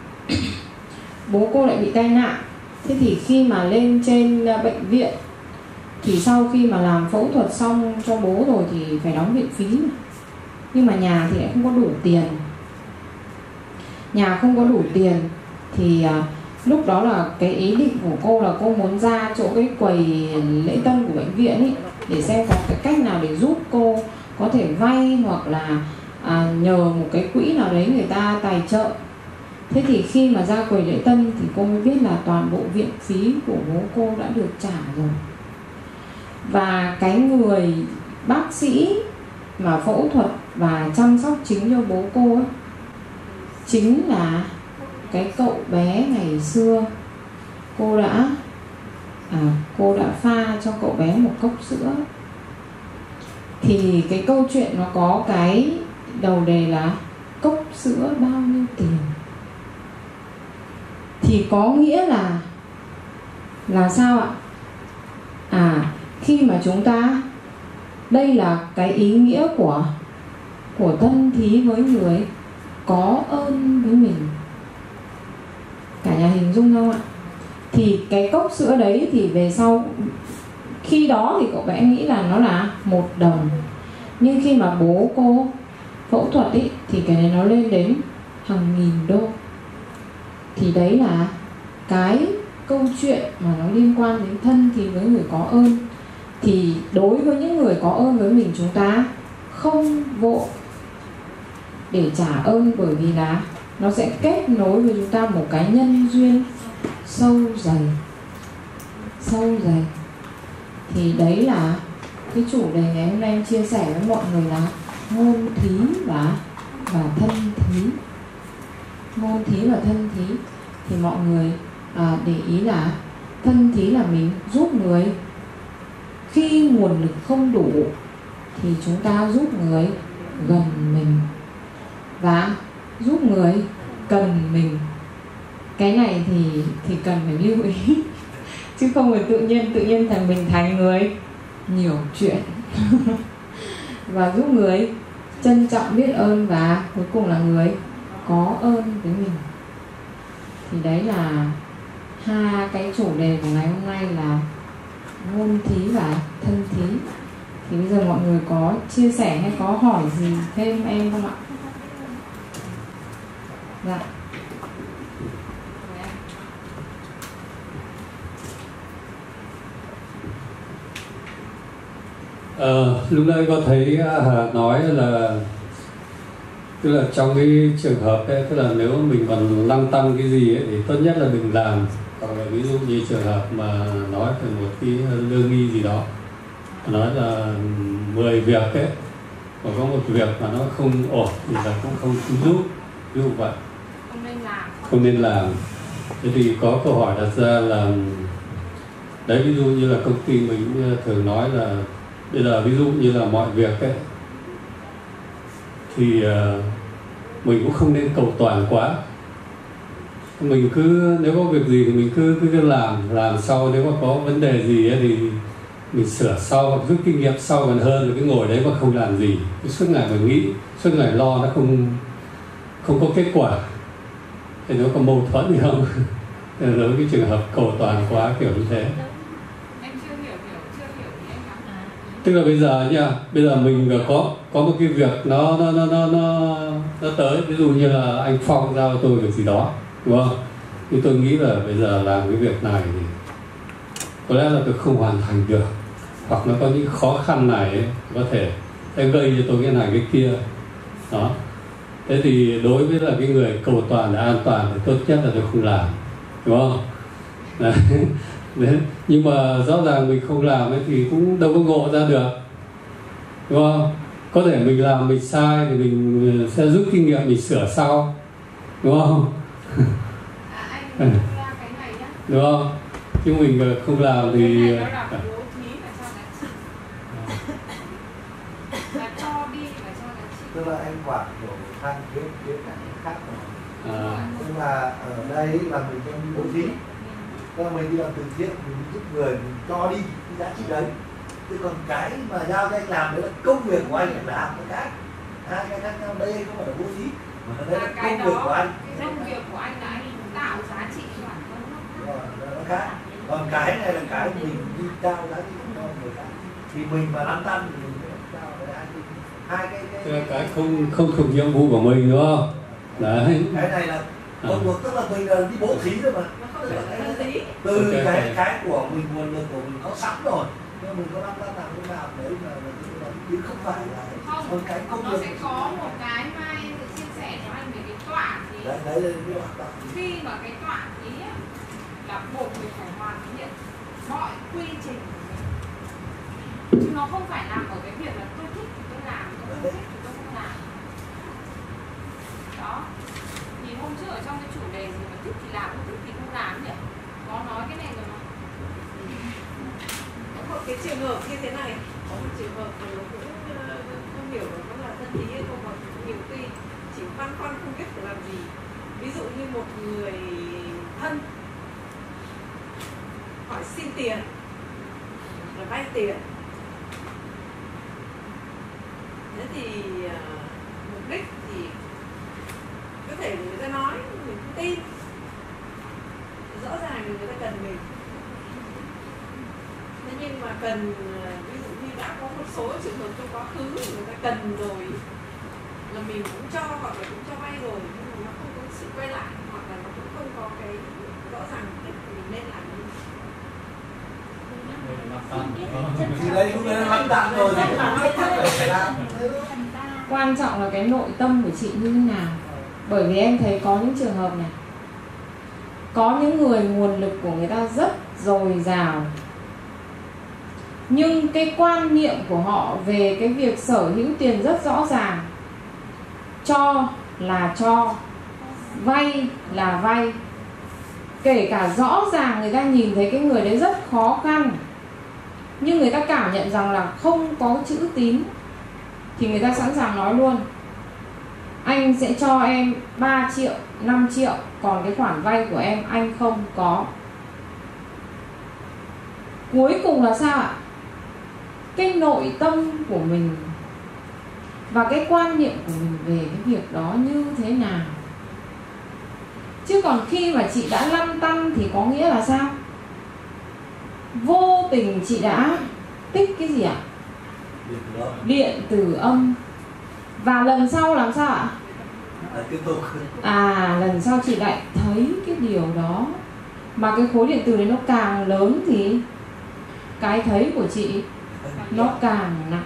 Bố cô lại bị tai nạn. Thế thì khi mà lên trên bệnh viện thì sau khi mà làm phẫu thuật xong cho bố rồi thì phải đóng viện phí mà. Nhưng mà nhà thì lại không có đủ tiền. Nhà không có đủ tiền thì uh, lúc đó là cái ý định của cô là cô muốn ra chỗ cái quầy lễ tân của bệnh viện ấy, để xem có cái cách nào để giúp cô có thể vay hoặc là à, nhờ một cái quỹ nào đấy người ta tài trợ. Thế thì khi mà ra quầy lễ tân thì cô mới biết là toàn bộ viện phí của bố cô đã được trả rồi. Và cái người bác sĩ mà phẫu thuật và chăm sóc chính cho bố cô ấy, chính là cái cậu bé ngày xưa cô đã à, cô đã pha cho cậu bé một cốc sữa. Thì cái câu chuyện nó có cái đầu đề là cốc sữa bao nhiêu tiền. Thì có nghĩa là là sao ạ? À, khi mà chúng ta, đây là cái ý nghĩa của của thân thí với người có ơn với mình. Cả nhà hình dung không ạ? Thì cái cốc sữa đấy thì về sau, khi đó thì cậu bé nghĩ là nó là một đồng, nhưng khi mà bố cô phẫu thuật ý, thì cái này nó lên đến hàng nghìn đô. Thì đấy là cái câu chuyện mà nó liên quan đến thân thì với người có ơn. Thì đối với những người có ơn với mình, chúng ta không vội để trả ơn, bởi vì là nó sẽ kết nối với chúng ta một cái nhân duyên sâu dày. Sâu dày. Thì đấy là cái chủ đề ngày hôm nay em chia sẻ với mọi người là ngôn thí và, và thân thí. Ngôn thí và thân thí. Thì mọi người à, để ý là thân thí là mình giúp người khi nguồn lực không đủ, thì chúng ta giúp người gần mình và giúp người cần mình. Cái này thì thì cần phải lưu ý chứ không phải tự nhiên tự nhiên thành mình thành người nhiều chuyện và giúp người trân trọng biết ơn và cuối cùng là người có ơn với mình. Thì đấy là ha, cái chủ đề của ngày hôm nay là ngôn thí và thân thí. Thì bây giờ mọi người có chia sẻ hay có hỏi gì thêm em không ạ? Dạ. Ờ, lúc nãy có thấy Hà nói là tức là trong cái trường hợp ấy, tức là nếu mình còn lăng tăng cái gì ấy, thì tốt nhất là đừng làm. Còn là ví dụ như trường hợp mà nói về một cái lương nghi gì đó, nói là mười việc ấy, mà có một việc mà nó không ổn thì là cũng không giúp, ví dụ vậy, Không nên làm. không nên làm. Thế thì có câu hỏi đặt ra là đấy, ví dụ như là công ty mình thường nói là bây giờ ví dụ như là mọi việc ấy thì uh, mình cũng không nên cầu toàn quá. Mình cứ nếu có việc gì thì mình cứ cứ, cứ làm làm sau, nếu mà có vấn đề gì ấy thì mình sửa sau hoặc rút kinh nghiệm sau còn hơn là cái ngồi đấy mà không làm gì, cái suốt ngày mà nghĩ, suốt ngày lo nó không không có kết quả. Thì nó có mâu thuẫn gì không? Đối với cái trường hợp cầu toàn quá kiểu như thế. Em chưa hiểu, hiểu, chưa hiểu thì em nói. Tức là bây giờ nha, bây giờ mình có có một cái việc nó nó nó nó nó, nó tới, ví dụ như là anh Phong giao tôi việc gì đó, đúng không? Nhưng tôi nghĩ là bây giờ làm cái việc này thì có lẽ là tôi không hoàn thành được, hoặc nó có những khó khăn này ấy, có thể sẽ gây cho tôi cái này cái kia đó. Thế thì đối với là cái người cầu toàn để an toàn thì tốt nhất là tôi không làm, đúng không? Đấy. Đấy. Nhưng mà rõ ràng mình không làm ấy thì cũng đâu có ngộ ra được, đúng không? Có thể mình làm mình sai thì mình sẽ rút kinh nghiệm, mình sửa sau, đúng không? À, anh ra cái này nhá. Đúng không? Chứ mình không làm thì Cái này nó là bố thí và cho giá trị. Là cho đi và cho giá trị. Tức là anh quản đổ sang phía phía cạnh khác rồi. à, Tức là ở đây là mình đang đi bố thí, tức là mình đi làm từ thiện, mình giúp người, mình cho đi cái giá trị đấy. Thế còn cái mà giao cho anh làm đấy là công việc của anh phải làm cái khác, hai cái khác nhau. Đây không phải là bố thí mà đây là công việc của anh. Cái công việc của anh là anh tạo giá trị cho bản thân nó khác. Nó khác. Còn cái này là cái mình đi trao giá trị cho người khác, thì mình mà lăn tăn thì mình phải trao cái hai cái cái, cái, cái không không thuộc nhiệm vụ của mình, đúng không? Đấy. cái này là một một tức là mình là đi bố thí rồi mà. Nó không phải là thân tí. Từ Okay, cái okay. cái của mình, nguồn lực của mình có sẵn rồi, nhưng mình có lăn tăn làm thế nào đấy mà mình chứ không phải là Không, cái công nó việc. sẽ có một cái mà em sẽ chia sẻ cho anh về cái tọa thí. Đấy, đấy là cái hoạt động. Khi mà cái tọa thí á, là buộc mình phải hoàn thiện mọi quy trình của mình. Chứ nó không phải nằm ở cái việc là tôi thích thì tôi làm, tôi không thích thì tôi không làm. Đó. Thì hôm trước ở trong cái chủ đề gì mà thích thì làm, không thích thì không làm nhỉ? Có nói cái này rồi mà. Có một cái trường hợp như thế này, có một trường hợp mà nó cũng uh, không hiểu được nó là thân thí hay không, mà nhiều khi chỉ băn khoăn không biết phải làm gì. Ví dụ như một người thân hỏi xin tiền, là vay tiền. Thế thì uh, mục đích thì có thể người ta nói mình không tin, rõ ràng người ta cần mình. Thế nhưng mà cần, ví dụ như đã có một số trường hợp trong quá khứ người ta cần rồi là mình cũng cho, hoặc là cũng cho vay rồi, nhưng mà nó không có sự quay lại, hoặc là nó cũng không có cái rõ ràng mục đích mình nên làm gì. Thì đây cũng là lăn tăn rồi thì không biết phải làm. Quan trọng là cái nội tâm của chị như thế nào. Bởi vì em thấy có những trường hợp này, có những người nguồn lực của người ta rất dồi dào, nhưng cái quan niệm của họ về cái việc sở hữu tiền rất rõ ràng. Cho là cho, vay là vay. Kể cả rõ ràng người ta nhìn thấy cái người đấy rất khó khăn, nhưng người ta cảm nhận rằng là không có chữ tín, thì người ta sẵn sàng nói luôn: anh sẽ cho em ba triệu, năm triệu, còn cái khoản vay của em anh không có. Cuối cùng là sao ạ? Cái nội tâm của mình và cái quan niệm của mình về cái việc đó như thế nào. Chứ còn khi mà chị đã lăn tăn thì có nghĩa là sao? Vô tình chị đã tích cái gì ạ? Điện tử âm. Và lần sau làm sao ạ? Tiếp tục. À, lần sau chị lại thấy cái điều đó. Mà cái khối điện tử đấy nó càng lớn thì cái thấy của chị nó càng nặng.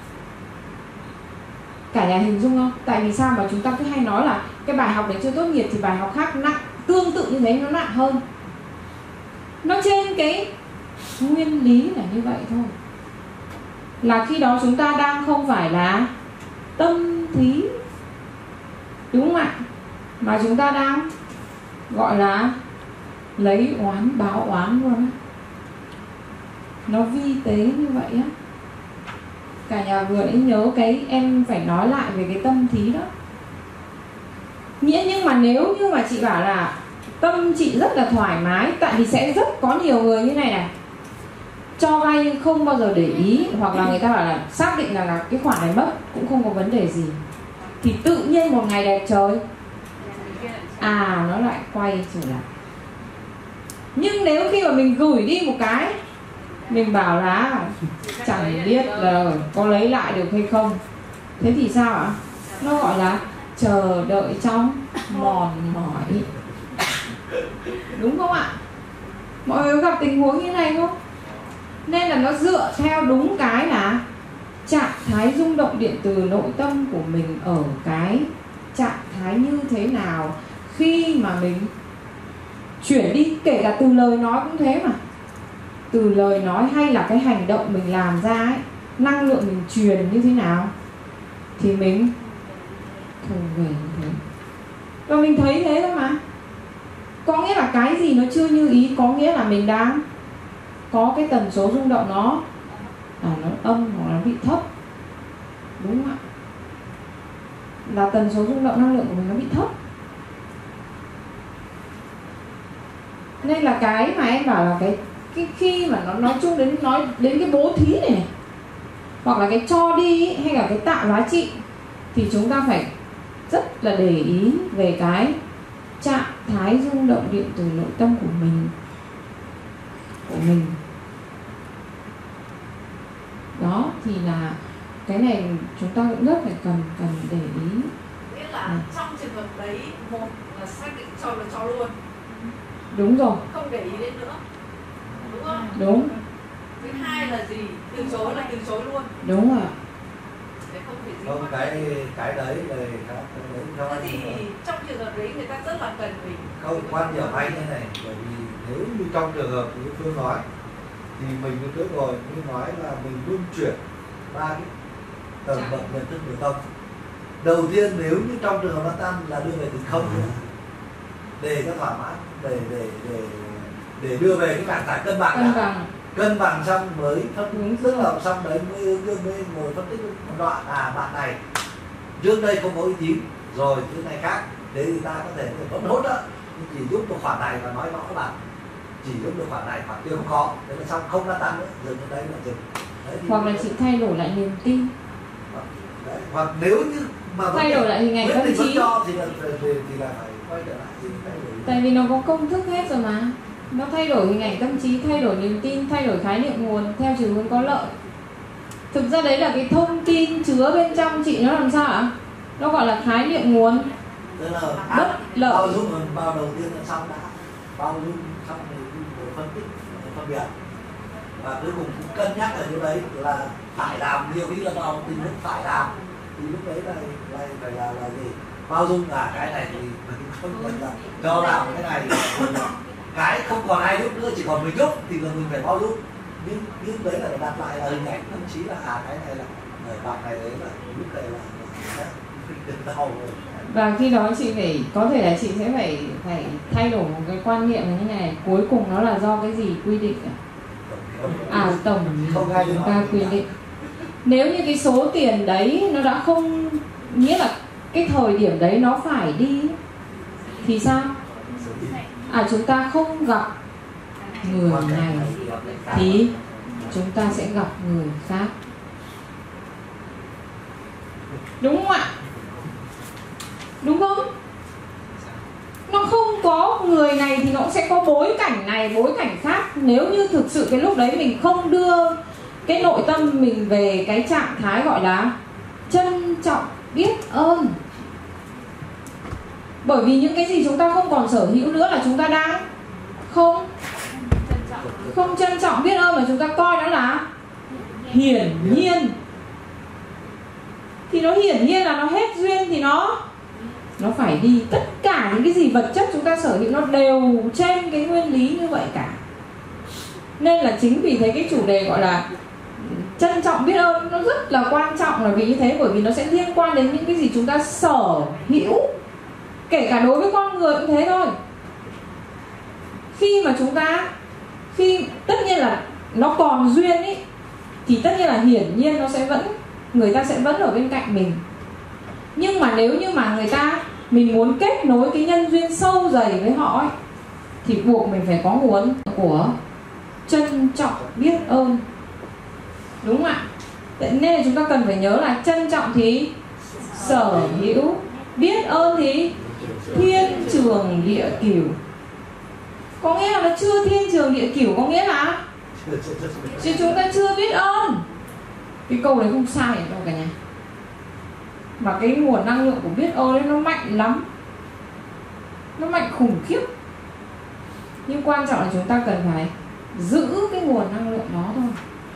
Cả nhà hình dung không? Tại vì sao mà chúng ta cứ hay nói là cái bài học đấy chưa tốt nghiệp thì bài học khác nặng, tương tự như thế nó nặng hơn. Nó trên cái nguyên lý là như vậy thôi. Là khi đó chúng ta đang không phải là tâm thí, đúng không ạ? Mà chúng ta đang gọi là lấy oán báo oán luôn á. Nó vi tế như vậy á. Cả nhà vừa nãy nhớ cái em phải nói lại về cái tâm thí đó. Nghĩa nhưng mà nếu như mà chị bảo là tâm chị rất là thoải mái, tại vì sẽ rất có nhiều người như này này, cho vay không bao giờ để ý, hoặc là người ta bảo là xác định là, là cái khoản này mất cũng không có vấn đề gì, thì tự nhiên một ngày đẹp trời à nó lại quay trở lại. Nhưng nếu khi mà mình gửi đi một cái, mình bảo là chẳng biết là có lấy lại được hay không, thế thì sao ạ? Nó gọi là chờ đợi trong mòn mỏi, đúng không ạ? Mọi người gặp tình huống như này không? Nên là nó dựa theo đúng cái là trạng thái rung động điện từ nội tâm của mình ở cái trạng thái như thế nào khi mà mình chuyển đi. Kể cả từ lời nói cũng thế mà. Từ lời nói hay là cái hành động mình làm ra ấy, năng lượng mình truyền như thế nào thì mình thu về như thế. Và mình thấy thế thôi mà. Có nghĩa là cái gì nó chưa như ý, có nghĩa là mình đang có cái tần số rung động nó à, nó âm hoặc nó bị thấp, đúng không ạ? Là tần số rung động năng lượng của mình nó bị thấp. Nên là cái mà em bảo là cái, cái khi mà nó nói chung đến nói đến cái bố thí này, này hoặc là cái cho đi hay là cái tạo giá trị, thì chúng ta phải rất là để ý về cái trạng thái rung động điện từ nội tâm của mình của mình đó. Thì là cái này chúng ta cũng rất phải cần cần để ý. Nghĩa là à. trong trường hợp đấy, một là xác định cho là cho luôn, đúng rồi, không để ý đến nữa, đúng không? Đúng. Thứ hai là gì? Từ chối là từ chối luôn. Đúng rồi. Để không phải gì không, cái cái đấy là cái đấy cho thế thì trong trường hợp đấy người ta rất là cần mình. Không, quan điểm hay như này, bởi vì nếu như trong trường hợp như Phương nói thì mình như trước rồi, như nói là mình luân chuyển ba cái tầng bậc nhận thức nội tâm. Đầu tiên nếu như trong trường hợp nó tăng là đưa về từ không nữa, để cho thỏa mãn, để để để để đưa về cái trạng thái cân bằng. Cân bằng. Cân bằng xong mới phân tức là xong đấy mới đương mới ngồi phân tích một đoạn à bạn này trước đây không có uy tín rồi thứ này khác, thế thì ta có thể vẫn hốt đó, nhưng chỉ giúp được khoản này và nói rõ các bạn chỉ giúp được khoản này, khoản kia không có, thế là xong không đã tăng nữa, dừng đến đấy là dừng. Đấy, hoặc là chị thay đổi lại niềm tin. Đấy, hoặc nếu như mà thay đổi lại hình ảnh tâm trí cho thì là, thì, thì là phải quay trở lại thì thay đổi. Tại vì nó có công thức hết rồi mà. Nó thay đổi hình ảnh tâm trí, thay đổi niềm tin, thay đổi khái niệm nguồn theo chiều hướng có lợi. Thực ra đấy là cái thông tin chứa bên trong chị nó làm sao ạ? Nó gọi là khái niệm nguồn. Tức là bất lợi. Bao dung bao đầu tiên là xong đã, bao dung xong thì phân tích, phân biệt, và cuối cùng cũng cân nhắc ở chỗ đấy là phải làm, nhiều khi là vào tình huống phải làm thì lúc đấy là là phải là là gì? Bao dung là cái này thì mình không cần là cho làm cái này cái không còn ai giúp nữa, chỉ còn mình giúp thì là mình phải bao dung. Nhưng nhưng đấy là đặt lại là hình ảnh thậm chí là à cái này là bạn này đấy là lúc này là là đau rồi. Và khi đó chị phải có thể là chị sẽ phải phải thay đổi một cái quan niệm như này. Cuối cùng nó là do cái gì quy định à? À tổng chúng ta quy định. Nếu như cái số tiền đấy nó đã không, nghĩa là cái thời điểm đấy nó phải đi thì sao? À chúng ta không gặp người này thì chúng ta sẽ gặp người khác, đúng không ạ? Đúng không? Nó không có người này thì nó cũng sẽ có bối cảnh này, bối cảnh khác. Nếu như thực sự cái lúc đấy mình không đưa cái nội tâm mình về cái trạng thái gọi là trân trọng biết ơn. Bởi vì những cái gì chúng ta không còn sở hữu nữa là chúng ta đang không không trân trọng biết ơn, mà chúng ta coi nó là hiển nhiên. Thì nó hiển nhiên là nó hết duyên thì nó nó phải đi. Tất cả những cái gì vật chất chúng ta sở hữu nó đều trên cái nguyên lý như vậy cả. Nên là chính vì thế cái chủ đề gọi là trân trọng biết ơn nó rất là quan trọng là vì như thế. Bởi vì nó sẽ liên quan đến những cái gì chúng ta sở hữu. Kể cả đối với con người cũng thế thôi. Khi mà chúng ta khi tất nhiên là nó còn duyên ý, thì tất nhiên là hiển nhiên nó sẽ vẫn, người ta sẽ vẫn ở bên cạnh mình. Nhưng mà nếu như mà người ta, mình muốn kết nối cái nhân duyên sâu dày với họ ấy, thì buộc mình phải có nguồn của trân trọng biết ơn. Đúng không ạ? Nên là chúng ta cần phải nhớ là trân trọng thì sở hữu, biết ơn thì thiên trường địa cửu. Có nghĩa là nó chưa thiên trường địa cửu, có nghĩa là chứ chúng ta chưa biết ơn. Cái câu đấy không sai đâu cả nhà. Mà cái nguồn năng lượng của biết ơn ấy nó mạnh lắm, nó mạnh khủng khiếp. Nhưng quan trọng là chúng ta cần phải giữ cái nguồn năng lượng đó thôi.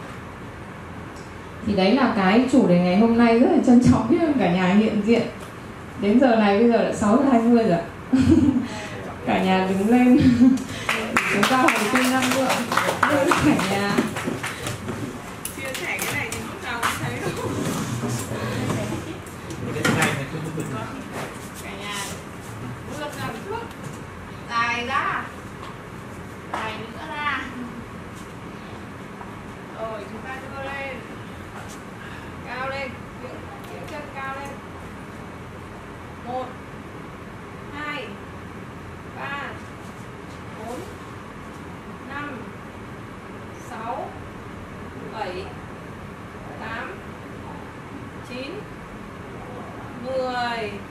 Thì đấy là cái chủ đề ngày hôm nay, rất là trân trọng biết ơn cả nhà hiện diện. Đến giờ này bây giờ là sáu giờ hai mươi rồi. Cả nhà đứng lên. Chúng ta hồi sinh năng lượng với cả nhà. Chia sẻ cái này thì lúc nào cũng thấy đâu. Cả nhà bước ra một bước, dài ra, dài nữa ra. Rồi chúng ta đưa lên, cao lên, những, những chân cao lên. Một, hai, ba, bốn, năm, sáu, bảy, tám, chín, mười.